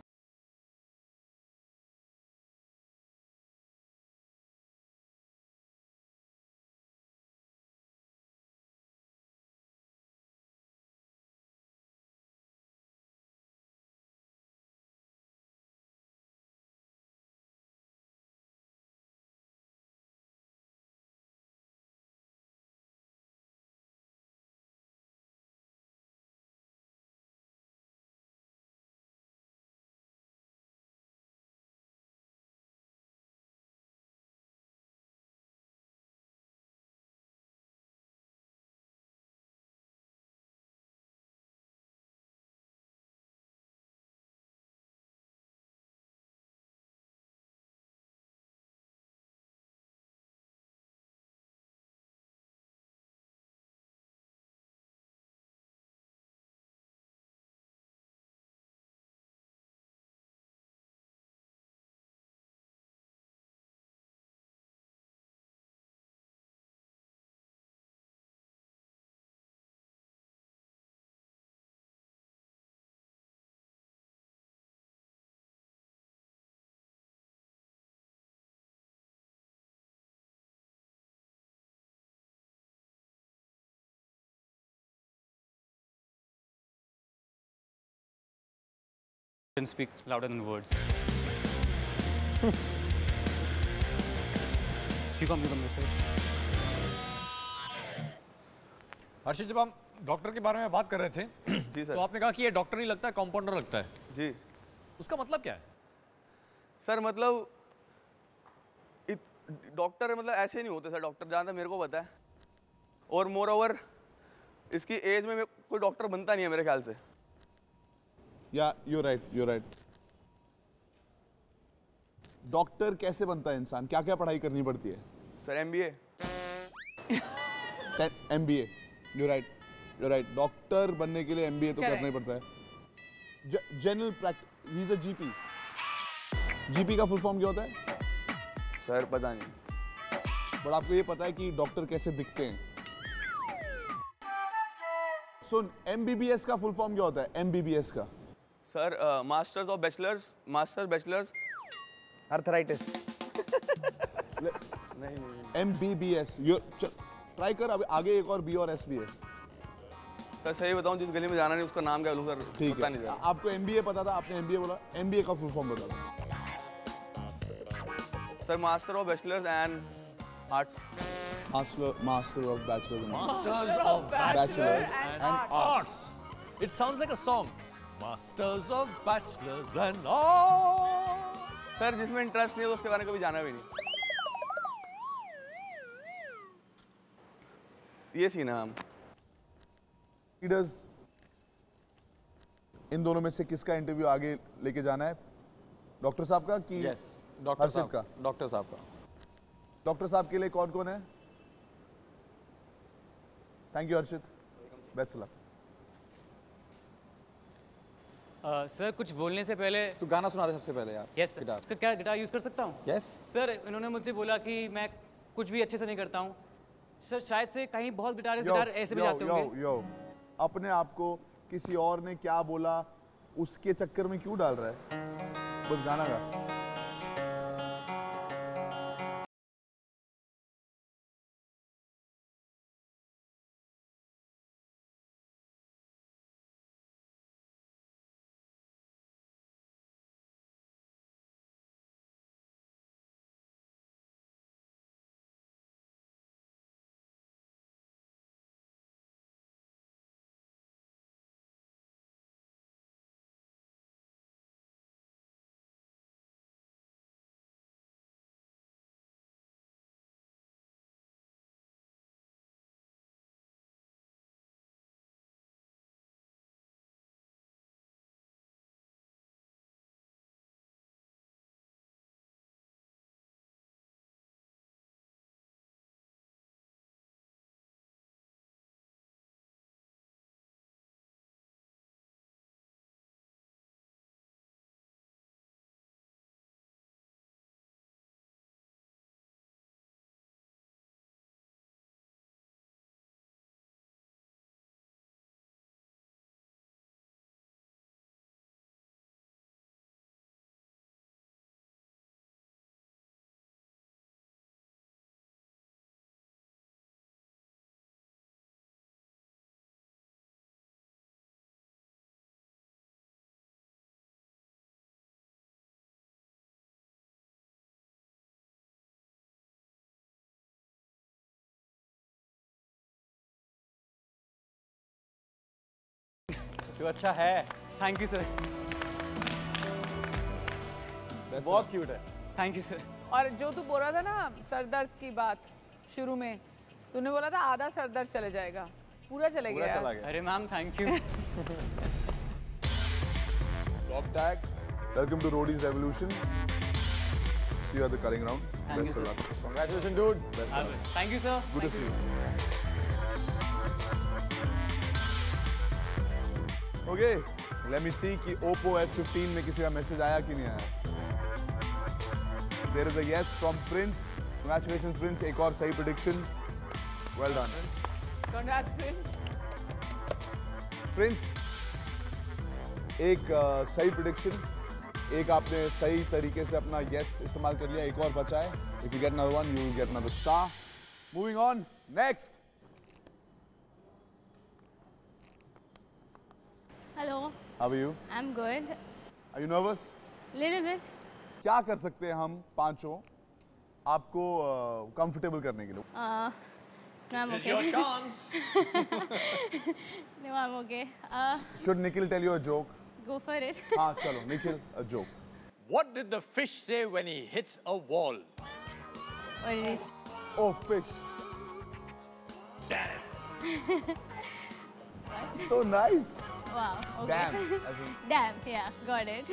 N: Can speak louder than words.
E: हर्षित, जब हम डॉक्टर के बारे में बात कर रहे थे
O: जी सर।
E: तो आपने कहा कि ये डॉक्टर नहीं लगता है, कंपाउंडर लगता है।
O: जी।
E: उसका मतलब क्या है?
O: सर मतलब डॉक्टर मतलब ऐसे नहीं होते सर, डॉक्टर जहाँ तक मेरे को पता है। और मोर ओवर इसकी एज में कोई डॉक्टर बनता नहीं है मेरे ख्याल से।
A: Yeah you right, you right. Doctor कैसे बनता है इंसान? क्या क्या पढ़ाई करनी पड़ती है?
O: Sir MBA.
A: MBA, you right, you right. Doctor बनने के लिए एमबीए तो करना ही पड़ता है। General practice, he is a GP. GP का फुल फॉर्म क्या होता है?
O: सर पता नहीं,
A: बट आपको ये पता है कि डॉक्टर कैसे दिखते हैं? सुन, एमबीबीएस का फुल फॉर्म क्या होता है? एमबीबीएस का
O: sir masters of bachelors, master bachelors
F: arthritis.
O: नहीं नहीं
A: एमबीबीएस। ट्राई कर, अब आगे एक और बी और एस भी है।
O: सर सही बताऊं, जिस गली में जाना नहीं उसका नाम क्या बोलूं सर?
A: ठीक
O: पता
A: है,
O: नहीं सर।
A: आपको एमबीए पता था, आपने एमबीए बोला। एमबीए का फुल फॉर्म बता दो।
O: Sir master of bachelors and arts.
A: Master master of bachelors
E: Masters of Bachelors and Arts. It sounds like a song. Masters of bachelors and all.
O: Sir जिसमें interest नहीं है तो उसके बारे में कभी जाना भी नहीं। ये सीन है हम।
A: लीडर्स, इन दोनों में से किसका इंटरव्यू आगे लेके जाना है? डॉक्टर साहब का कि
C: यस डॉक्टर
A: हर्षित
C: साहब
A: का?
C: डॉक्टर साहब का।
A: डॉक्टर साहब के लिए कौन कौन है? Thank you Harshit, best luck.
N: Sir कुछ बोलने से पहले
C: तू गाना सुना दे सबसे पहले यार।
N: Yes sir. तो क्या गिटार यूज़ कर सकता हूँ?
C: यस
N: सर, इन्होंने मुझसे बोला कि मैं कुछ भी अच्छे से नहीं करता हूँ। सर शायद से कहीं बहुत गिटार गिटार ऐसे भी जाते होंगे।
A: यो, यो, अपने आप को किसी और ने क्या बोला उसके चक्कर में क्यों डाल रहा है? बस गाना गा।
C: जो अच्छा है।
N: Thank you sir.
C: बहुत क्यूट है।
N: Thank you sir.
D: और जो तू बोल रहा था ना सर दर्द की बात शुरू में, तूने बोला था आधा सर दर्द चले जाएगा, पूरा चले
C: पूरा
D: गया।
C: चला गया।
N: अरे ma'am thank you.
A: Top tag. Welcome to Roadies Revolution. See you at the curling round.
N: Thank
A: Best
N: you,
A: of
N: sir.
A: luck.
C: Congratulations, dude.
A: Best of luck.
N: Thank you sir.
A: Good to see you. Okay, let me see कि Oppo F fifteen में किसी का message आया कि नहीं आया। There is a yes from Prince. Congratulations, Prince. एक और सही prediction. Well done.
D: Congrats, Prince.
A: Prince, एक uh, सही prediction, एक आपने सही तरीके से अपना yes इस्तेमाल कर लिया, एक और बचा है. If you get another one, you will get another star. Moving on, next.
B: Hello,
A: How are you?
B: I'm good.
A: Are you nervous?
B: Little bit.
A: क्या कर सकते हैं हम पांचों आपको कंफर्टेबल करने के लिए?
B: Uh, no, I'm
E: This is
B: okay.
E: your chance.
B: No, I'm okay. Uh,
A: Should Nikhil tell you a joke?
B: go for it.
A: हाँ चलो Nikhil, a joke.
E: What did the fish say when he hits a wall?
B: What did he say?
A: Oh, fish.
E: Damn.
A: So nice.
B: Wow. Okay.
A: Damn. As in,
B: Damn. Yeah, got it.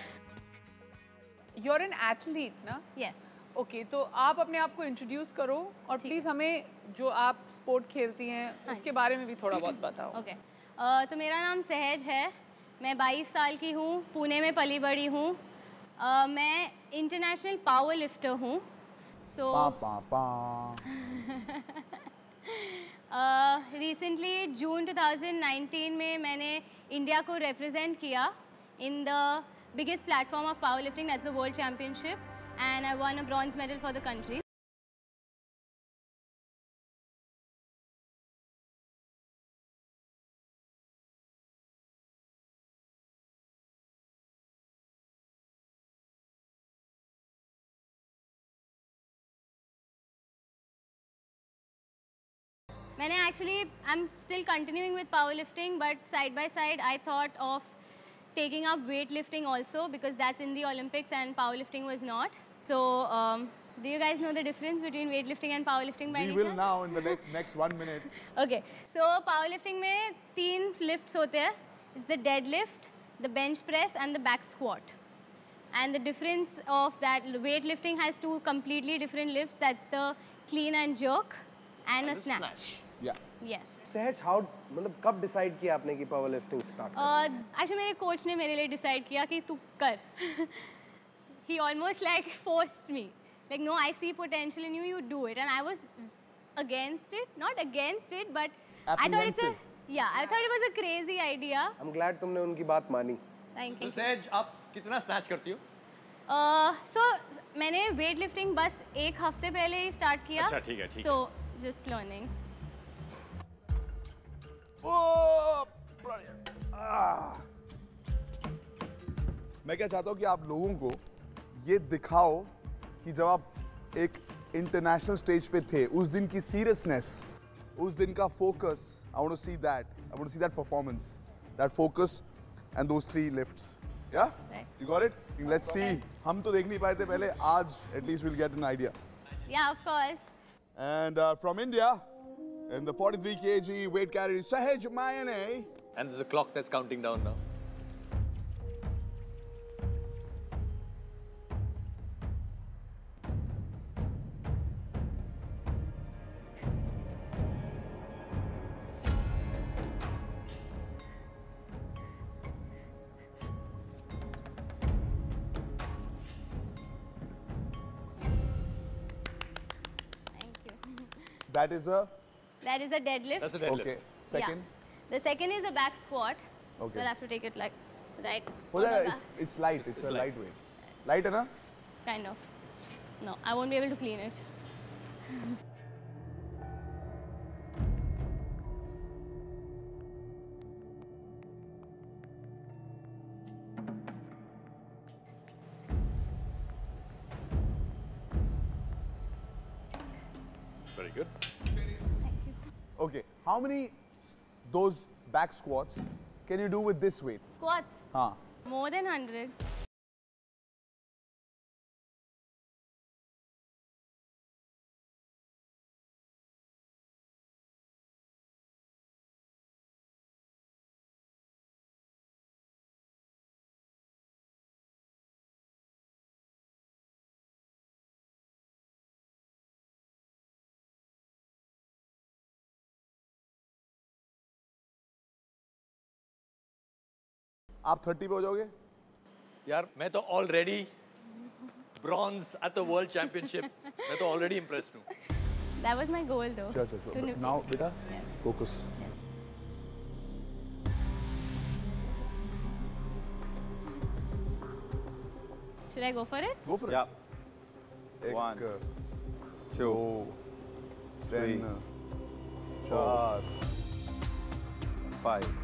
D: You're an athlete, ना?
B: Yes.
D: Okay okay, तो आप अपने आप को introduce करो और please हमें जो आप स्पोर्ट खेलती हैं उसके बारे में भी थोड़ा बहुत बताओ।
B: Okay okay. uh, तो मेरा नाम सहज है, मैं बाईस साल की हूँ, पुणे में पली बड़ी हूँ। uh, मैं इंटरनेशनल पावर लिफ्टर हूँ। सो
A: पा पा पा।
B: Recently June two thousand nineteen में मैंने इंडिया को रिप्रेजेंट किया in the biggest platform of power lifting, that's the world championship, and I won a bronze medal for the country. मैंने actually I'm still continuing with powerlifting, but side by side I thought of
P: taking up weightlifting also because that's in the Olympics and powerlifting was not. So, um, do you guys know the difference between weightlifting and powerlifting by
A: We
P: any
A: will
P: chance?
A: now in the next next one minute.
P: Okay, so powerlifting में तीन lifts होते हैं. It's the deadlift, the bench press, and the back squat. And the difference of that weightlifting has two completely different lifts. That's the clean and jerk, and, and a snatch. snatch.
A: Yeah.
P: Yes.
F: सहज how मतलब कब decide किया आपने कि power lifting start करना?
P: Uh, actually मेरे coach ने मेरे लिए decide किया कि तू कर. He almost like forced me. Like, no, I see potential in you, you do it. And I was against it. Not against it, but I thought it's a, yeah, I thought it was a crazy idea.
F: I'm glad तुमने उनकी बात मानी.
P: Thank you.
E: तो सहज आप कितना snatch करती हो?
P: Uh, so, मैंने weightlifting बस एक हफ्ते पहले ही start किया.
E: अच्छा, ठीक है, ठीक है.
P: So, just learning.
A: Oh, ah. मैं क्या चाहता हूँ कि आप लोगों को ये दिखाओ कि जब आप एक इंटरनेशनल स्टेज पे थे उस दिन की सीरियसनेस उस दिन का focus I want to see that I want to see that performance that focus and those three lifts या you got it let's see हम तो देख नहीं पाए थे पहले आज at least will get an idea
P: Yeah, of course.
A: And from India in the forty-three kilogram weight category Sahaj Mayane.
E: And there's a clock that's counting down now.
A: That is a
P: That is a deadlift.
A: That's a deadlift. Okay. Second?
P: Yeah. The second is a back squat.
A: Okay.
P: So I'll have to take it like right.
A: Oh, yeah, it's, it's light. It's, it's a light. lightweight. Light, है ना?
P: Kind of. No, I won't be able to clean it.
E: Very good.
A: Okay. How many those back squats can you do with this weight?
P: Squats.
A: हाँ.
P: More than one hundred.
A: आप thirty पे हो जाओगे?
E: यार मैं तो already bronze at the world championship. मैं तो already impressed हूँ.
P: That was my goal though.
A: Sure, sure, sure. Now, beta,
P: yes.
A: focus.
P: Yes. Should I go for it?
A: Go for it.
C: Yeah. One,
A: एक,
C: two, three,
A: चार,
C: five,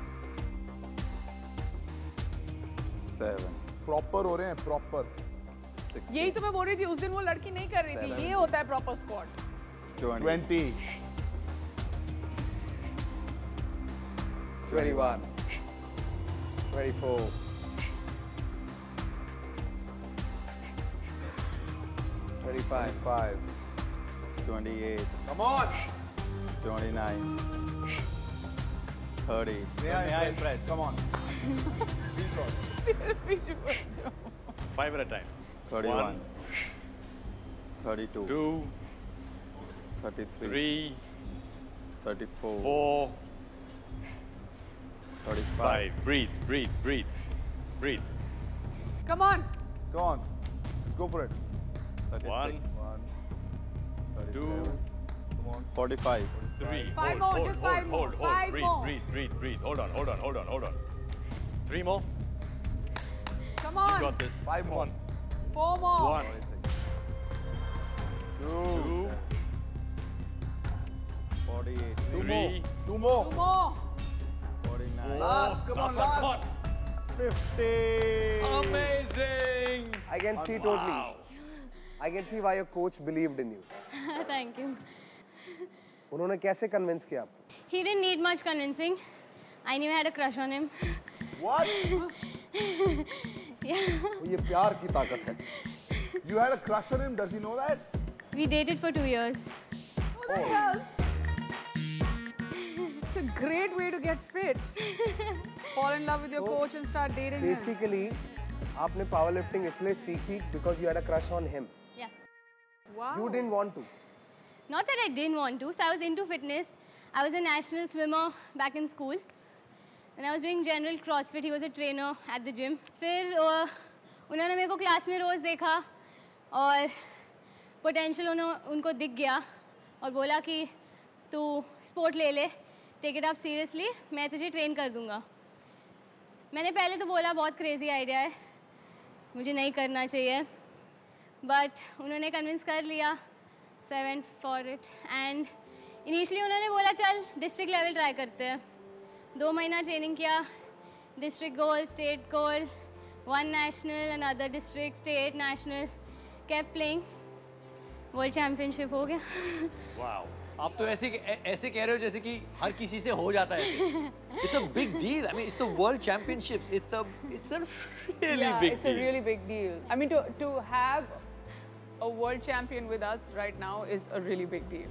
C: seven.
A: Proper हो रहे हैं, proper.
D: यही तो मैं बोल रही थी उस दिन वो लड़की नहीं कर रही थी ये होता है proper squat
A: twenty
F: twenty-one twenty-four twenty-five
A: five
C: twenty-eight
A: Come on.
C: twenty-nine thirty
A: May I impress? Come on. Please on.
E: Five at a time.
C: thirty-one thirty-two
E: Two.
C: thirty-three
E: Three.
C: thirty-four
E: Four.
C: thirty-five
E: Five. Breathe. Breathe. Breathe. Breathe.
D: Come on.
A: Go on. Let's go for it.
C: thirty-six
E: One.
C: thirty-seven
A: Come on.
C: forty-five
E: Three.
D: Five
E: hold,
D: more,
E: hold,
D: just
E: hold,
D: five more,
E: hold, hold.
D: five
E: breathe,
D: more.
E: breathe, breathe, breathe. Hold on, hold on, hold on, hold on. Three more.
D: Come
E: You
D: on.
E: got this.
A: Five more.
D: Four more.
E: One. Two.
C: forty-eight
A: Two
E: Three.
A: more. Two more.
D: Two more.
C: forty-nine
A: Last. Come on.
E: Last one,
A: Last.
E: come
C: fifty
E: on. Amazing.
F: I can see totally. I can see why your coach believed in you.
P: Thank you.
F: उन्होंने कैसे convince किया आपको?
P: He didn't need much convincing. I knew I had a crush on him.
A: What?
C: ये प्यार की ताकत है.
A: You had a crush on him. Does he know that?
P: We dated for two years.
D: What the hell? It's a great way to get fit. Fall in love with your coach and start dating him.
F: Basically, आपने powerlifting इसलिए सीखी because you had a crush on him.
P: Yeah.
D: Wow.
F: You didn't want to.
P: Not that I didn't want to. So I was into fitness. I was a national swimmer back in school. And I was doing general CrossFit. He was a trainer at the gym. फिर uh, उन्होंने मेरे को class में रोज़ देखा और potential उनको दिख गया और बोला कि तू स्पोर्ट ले ले, टेक इट अप सीरियसली, मैं तुझे ट्रेन कर दूंगा. मैंने पहले तो बोला बहुत क्रेजी आइडिया है, मुझे नहीं करना चाहिए, बट उन्होंने कन्विंस कर लिया. So I went for it and initially उन्होंने बोला चल डिस्ट्रिक्ट लेवल ट्राई करते हैं. दो महीना ट्रेनिंग किया, district goal, state goal, one national, another district, state, national, kept playing. World championship हो गया.
E: वाओ, आप तो ऐसे ऐसे कह रहे हो जैसे कि हर किसी से हो जाता है. It's a big deal. I mean, it's the world championships. It's a it's a really
D: yeah,
E: big
D: it's
E: deal.
D: a really big deal. I mean, to to have a world champion with us right now is a really big deal.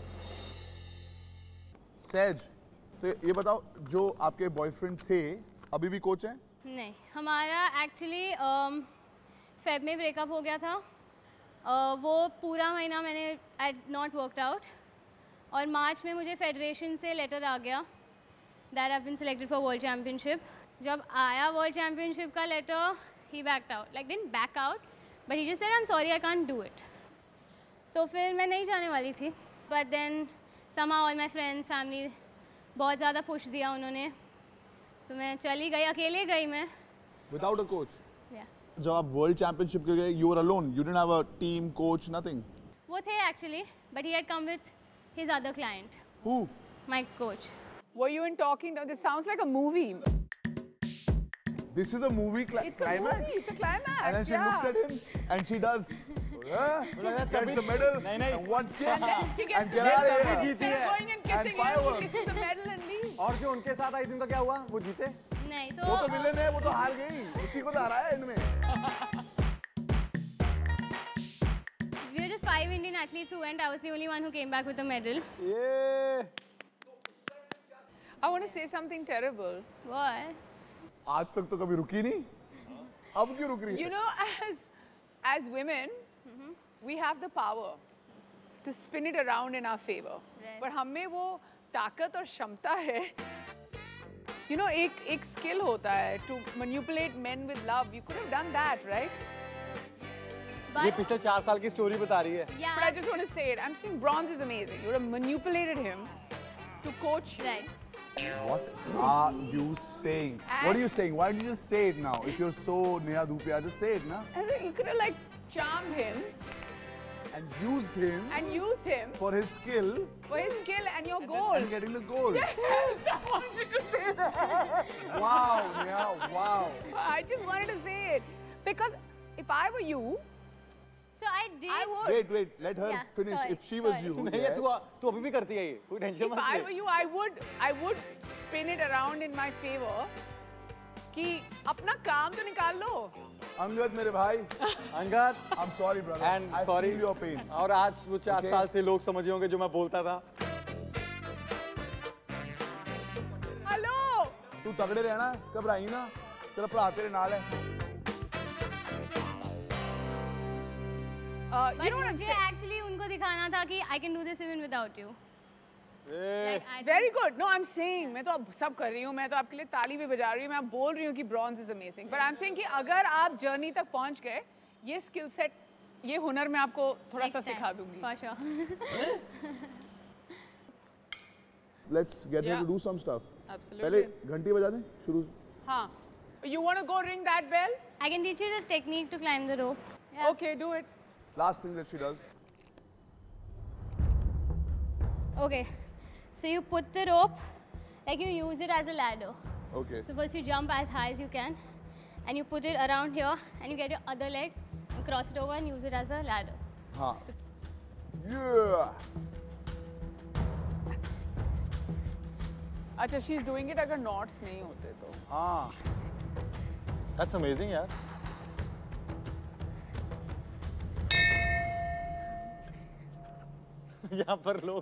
A: सहज, तो ये बताओ जो आपके boyfriend थे अभी भी coach हैं?
P: नहीं, हमारा एक्चुअली फेब में ब्रेकअप हो गया था. uh, वो पूरा महीना मैंने आई नॉट वर्कड आउट और मार्च में मुझे फेडरेशन से लेटर आ गया that I been selected for world championship. जब आया वर्ल्ड चैम्पियनशिप का letter, he backed out, like didn't back out but he just said I am sorry I can't do it. तो फिर मैं नहीं जाने वाली थी, but then somehow all my friends, family बहुत ज़्यादा पुश दिया उन्होंने, तो मैं चली गई, अकेले गई मैं.
A: Without a coach?
P: Yeah.
A: जब आप वर्ल्ड चैंपियनशिप के गए, you were alone. You didn't have a team, coach, nothing.
P: वो थे actually, but he had come with his other client.
A: Who?
P: My coach.
D: Were you in talking? This sounds like a movie.
A: This is a movie cli
D: It's a
A: climax.
D: movie. It's a climax.
A: And then she
D: yeah.
A: looks at him and she does. Gets the medal and one kiss
D: And then she gets
A: and
D: the
A: get out
D: medal.
A: of here.
D: Instead of going and
A: And
D: kissing him, she
A: fireworks.
D: kisses the medal and leaves.
C: और जो उनके साथ आई थी उनका क्या हुआ? वो जीते?
P: नहीं
A: वो
P: तो
A: तो विलेन है, वो तो हार गई, उसी को तो हराया इनमें.
P: we were just five Indian athletes who went. I was the only one who came back with a medal.
A: Yeah.
D: I want to say something terrible.
P: What?
A: आज तक तो कभी रुकी नहीं, अब क्यों रुक रही है?
D: You know, as as women, we have the power to spin it around in our favor.
P: Right.
D: But हम में वो ताकत और क्षमता है. You know, एक एक skill होता है to manipulate men with love. You could have done that, right?
C: ये पिछले चार साल की स्टोरी बता रही है.
P: Yeah.
D: But I just want to say it. I'm saying Bronze is amazing. You would have manipulated him to coach you.
P: Right.
A: What are you saying? What are you saying? Why don't you just say it now? If you're so Neha Dhupia, just say it, na?
D: And then you could have like charmed him
A: And used him
D: and used him
A: for his skill
D: for his skill and your goal.
A: and getting the goal.
D: Yes, I wanted to say that.
A: Wow, Neha, wow.
D: I just wanted to say it because if I were you,
P: So I did.
D: I would.
A: Wait, wait, let her
P: Yeah,
A: finish.
P: sorry,
A: If she was
P: sorry.
A: you,
C: नहीं ये
A: yes.
C: तू तू अभी भी करती है ये. कोई टेंशन
D: If
C: मत
D: I
C: ले.
D: were you, I would, I would spin it around in my favor. कि अपना काम तो निकाल लो.
A: Angad, मेरे भाई.
C: Angad.
A: I'm sorry, brother.
C: And
A: I
C: sorry.
A: feel your pain.
C: और आज वो चार
A: Okay.
C: साल से लोग समझे होंगे जो मैं बोलता था.
D: Hello.
A: तू तगड़े रहना, घबराई ना. तेरा भरा तेरे नाल है.
D: Uh,
P: But
D: you know what I'm
P: मुझे
D: saying?
P: actually उनको दिखाना था कि I can do this even without you. Like, I
D: Very good. No, I'm saying मैं तो अब सब कर रही हूँ. मैं तो आपके लिए ताली भी बजा रही हूँ. मैं बोल रही हूँ कि Bronze is amazing. But I'm saying कि अगर आप जर्नी तक पहुँच गए, ये स्किल सेट, ये हुनर मैं आपको थोड़ा सा
P: next time,
D: सिखा दूंगी.
P: For sure.
A: Let's get her
D: Yeah.
A: to do some stuff.
D: Absolutely.
A: पहले घंटी बजा दें, शुरू.
D: हाँ. You want to go ring that bell?
P: I can teach you the technique to climb the rope. Yeah.
D: Okay, do it.
A: Last thing that she does.
P: Okay. So you put the rope, like you use it as a ladder.
A: Okay.
P: So first you jump as high as you can, and you put it around here, and you get your other leg, and cross it over and use it as a ladder.
A: हाँ. Yeah.
D: अच्छा, she's doing it अगर knots नहीं होते तो.
A: हाँ.
C: That's amazing, यार. यहाँ पर लोग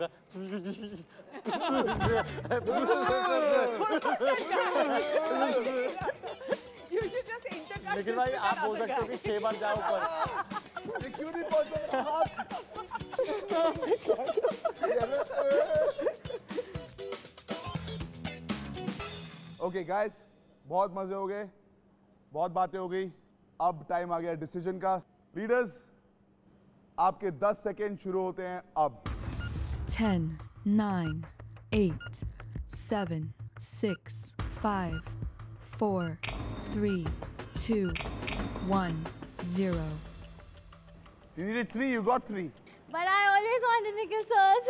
C: लेकिन भाई आप बोल सकते हो कि छह बार जाओ ऊपर.
A: क्यों नहीं पहुंच रहा? ओके गाइस, बहुत मजे हो गए, बहुत बातें हो गई. अब टाइम आ गया डिसीजन का. लीडर्स, आपके दस सेकेंड शुरू होते हैं अब.
G: ten, nine, eight, seven, six, five, four, three, two, one, zero.
A: You needed three, you got three.
P: But I always wanted Nikhil sirs.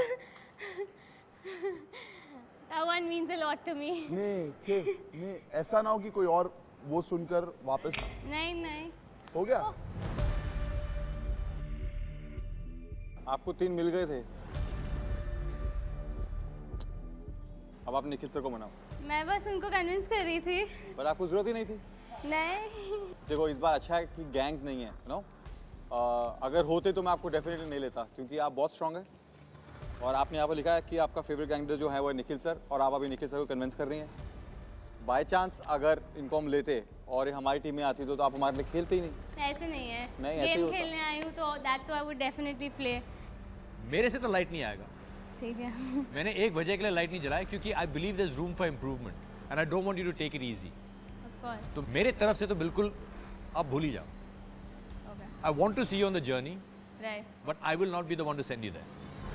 P: That one means a lot to me.
A: नहीं, के, नहीं, ऐसा ना हो कि कोई और वो सुनकर वापस.
P: नहीं नहीं.
A: हो गया?
C: आपको तीन मिल गए थे. अब आप निखिल सर को मनाओ.
P: मैं बस उनको कन्विंस कर रही थी.
C: पर आपको जरूरत ही नहीं थी.
P: नहीं.
C: देखो इस बार अच्छा है कि गैंग्स नहीं है, नो. अगर होते तो मैं आपको डेफिनेटली नहीं लेता क्योंकि आप बहुत स्ट्रांग हैं और आपने यहाँ पर लिखा है कि आपका फेवरेट गैंग लीडर जो है वो है निखिल सर और आप अभी निखिल सर को कन्विंस कर रही हैं. बाय चांस अगर इनको हम लेते और हमारी टीम में आती तो, तो आप हमारे लिए खेलते ही नहीं.
P: ऐसे नहीं है.
C: नहीं, ऐसे ही
P: गेम
C: होता.
P: खेलने आई हूँ तो दैट तो आई वुड डेफिनेटली प्ले.
E: मेरे से तो लाइट नहीं आएगा.
P: ठीक है.
E: मैंने एक वजह के लिए लाइट नहीं जलाया क्योंकि I believe there is room for improvement and I don't want you to take it easy.
P: Of course.
E: तो मेरे तरफ से तो बिल्कुल आप भूल ही जाओ.
P: Okay.
E: I want to see you on the journey,
P: right.
E: But I will not be the one to send you there.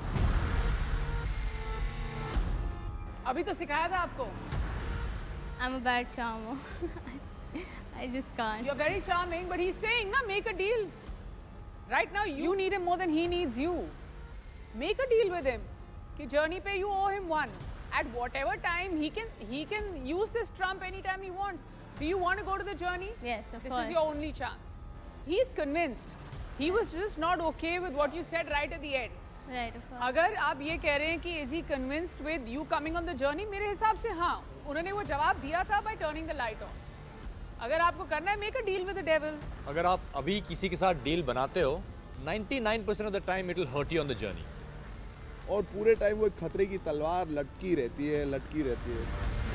D: अभी तो सिखाया था आपको.
P: I'm a bad charmer. I just can't.
D: You're very charming, but he's saying, na, make a deal. Right now, you need him more than he needs you. Make a deal with him. कि journey पे you owe him one. At whatever time he can he can use this trump anytime he wants. Do you want to go to the journey?
P: Yes, of
D: this
P: course.
D: This is your only chance. He's convinced. He was just not okay with what you said right at the end.
P: Right, of course.
D: अगर आप ये कह रहे हैं कि is he convinced with you coming on the journey? मेरे हिसाब से हाँ. उन्होंने वो जवाब दिया था by turning the light on. अगर आपको करना है make a deal with the devil.
E: अगर आप अभी किसी के साथ डील बनाते हो, ninety-nine percent of the time it will hurt you on the journey.
A: और पूरे टाइम वो एक खतरे की तलवार लटकी रहती है, लटकी रहती है.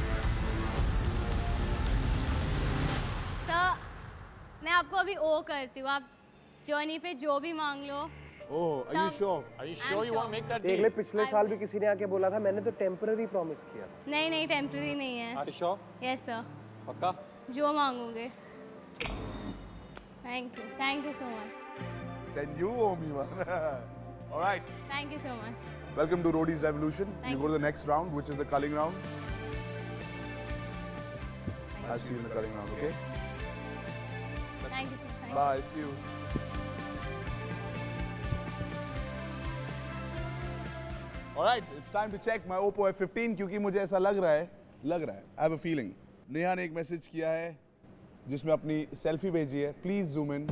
P: सर, मैं आपको अभी ओ करती हूँ. आप जर्नी पे जो भी मांग लो.
A: Oh, are you sure?
E: Are you sure you want to make that
F: देख
E: deal?
F: ले, पिछले साल भी किसी ने आके बोला था, मैंने तो टेम्पररी प्रॉमिस किया था.
P: नहीं नहीं, टेम्पररी नहीं है.
C: Are you sure?
P: Yes sir.
C: पक्का?
P: जो मांगोगे. Thank you. Thank you so much.
A: Then you owe me one. All right.
P: Thank you so much.
A: Welcome to Roadies Revolution.
P: Thank
A: you go to the next round, which is the culling round. I'll see you in the culling round, okay?
P: Thank you so much.
A: Bye. See you. All right, it's time to check my Oppo F fifteen क्योंकि मुझे ऐसा लग रहा है, लग रहा है, I have a feeling. Neha ने एक मैसेज किया है जिसमें अपनी सेल्फी भेजी है. Please zoom in.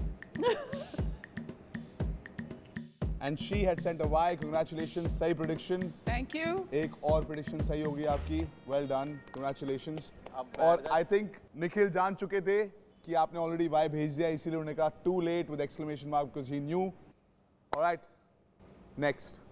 A: And she had sent a Y. Congratulations, सही prediction.
D: Thank you.
A: एक और prediction सही होगी आपकी. Well done. Congratulations. और I think निखिल जान चुके थे कि आपने already Y भेज दिया, इसीलिए उन्होंने कहा too late with exclamation mark because he knew. All right. Next.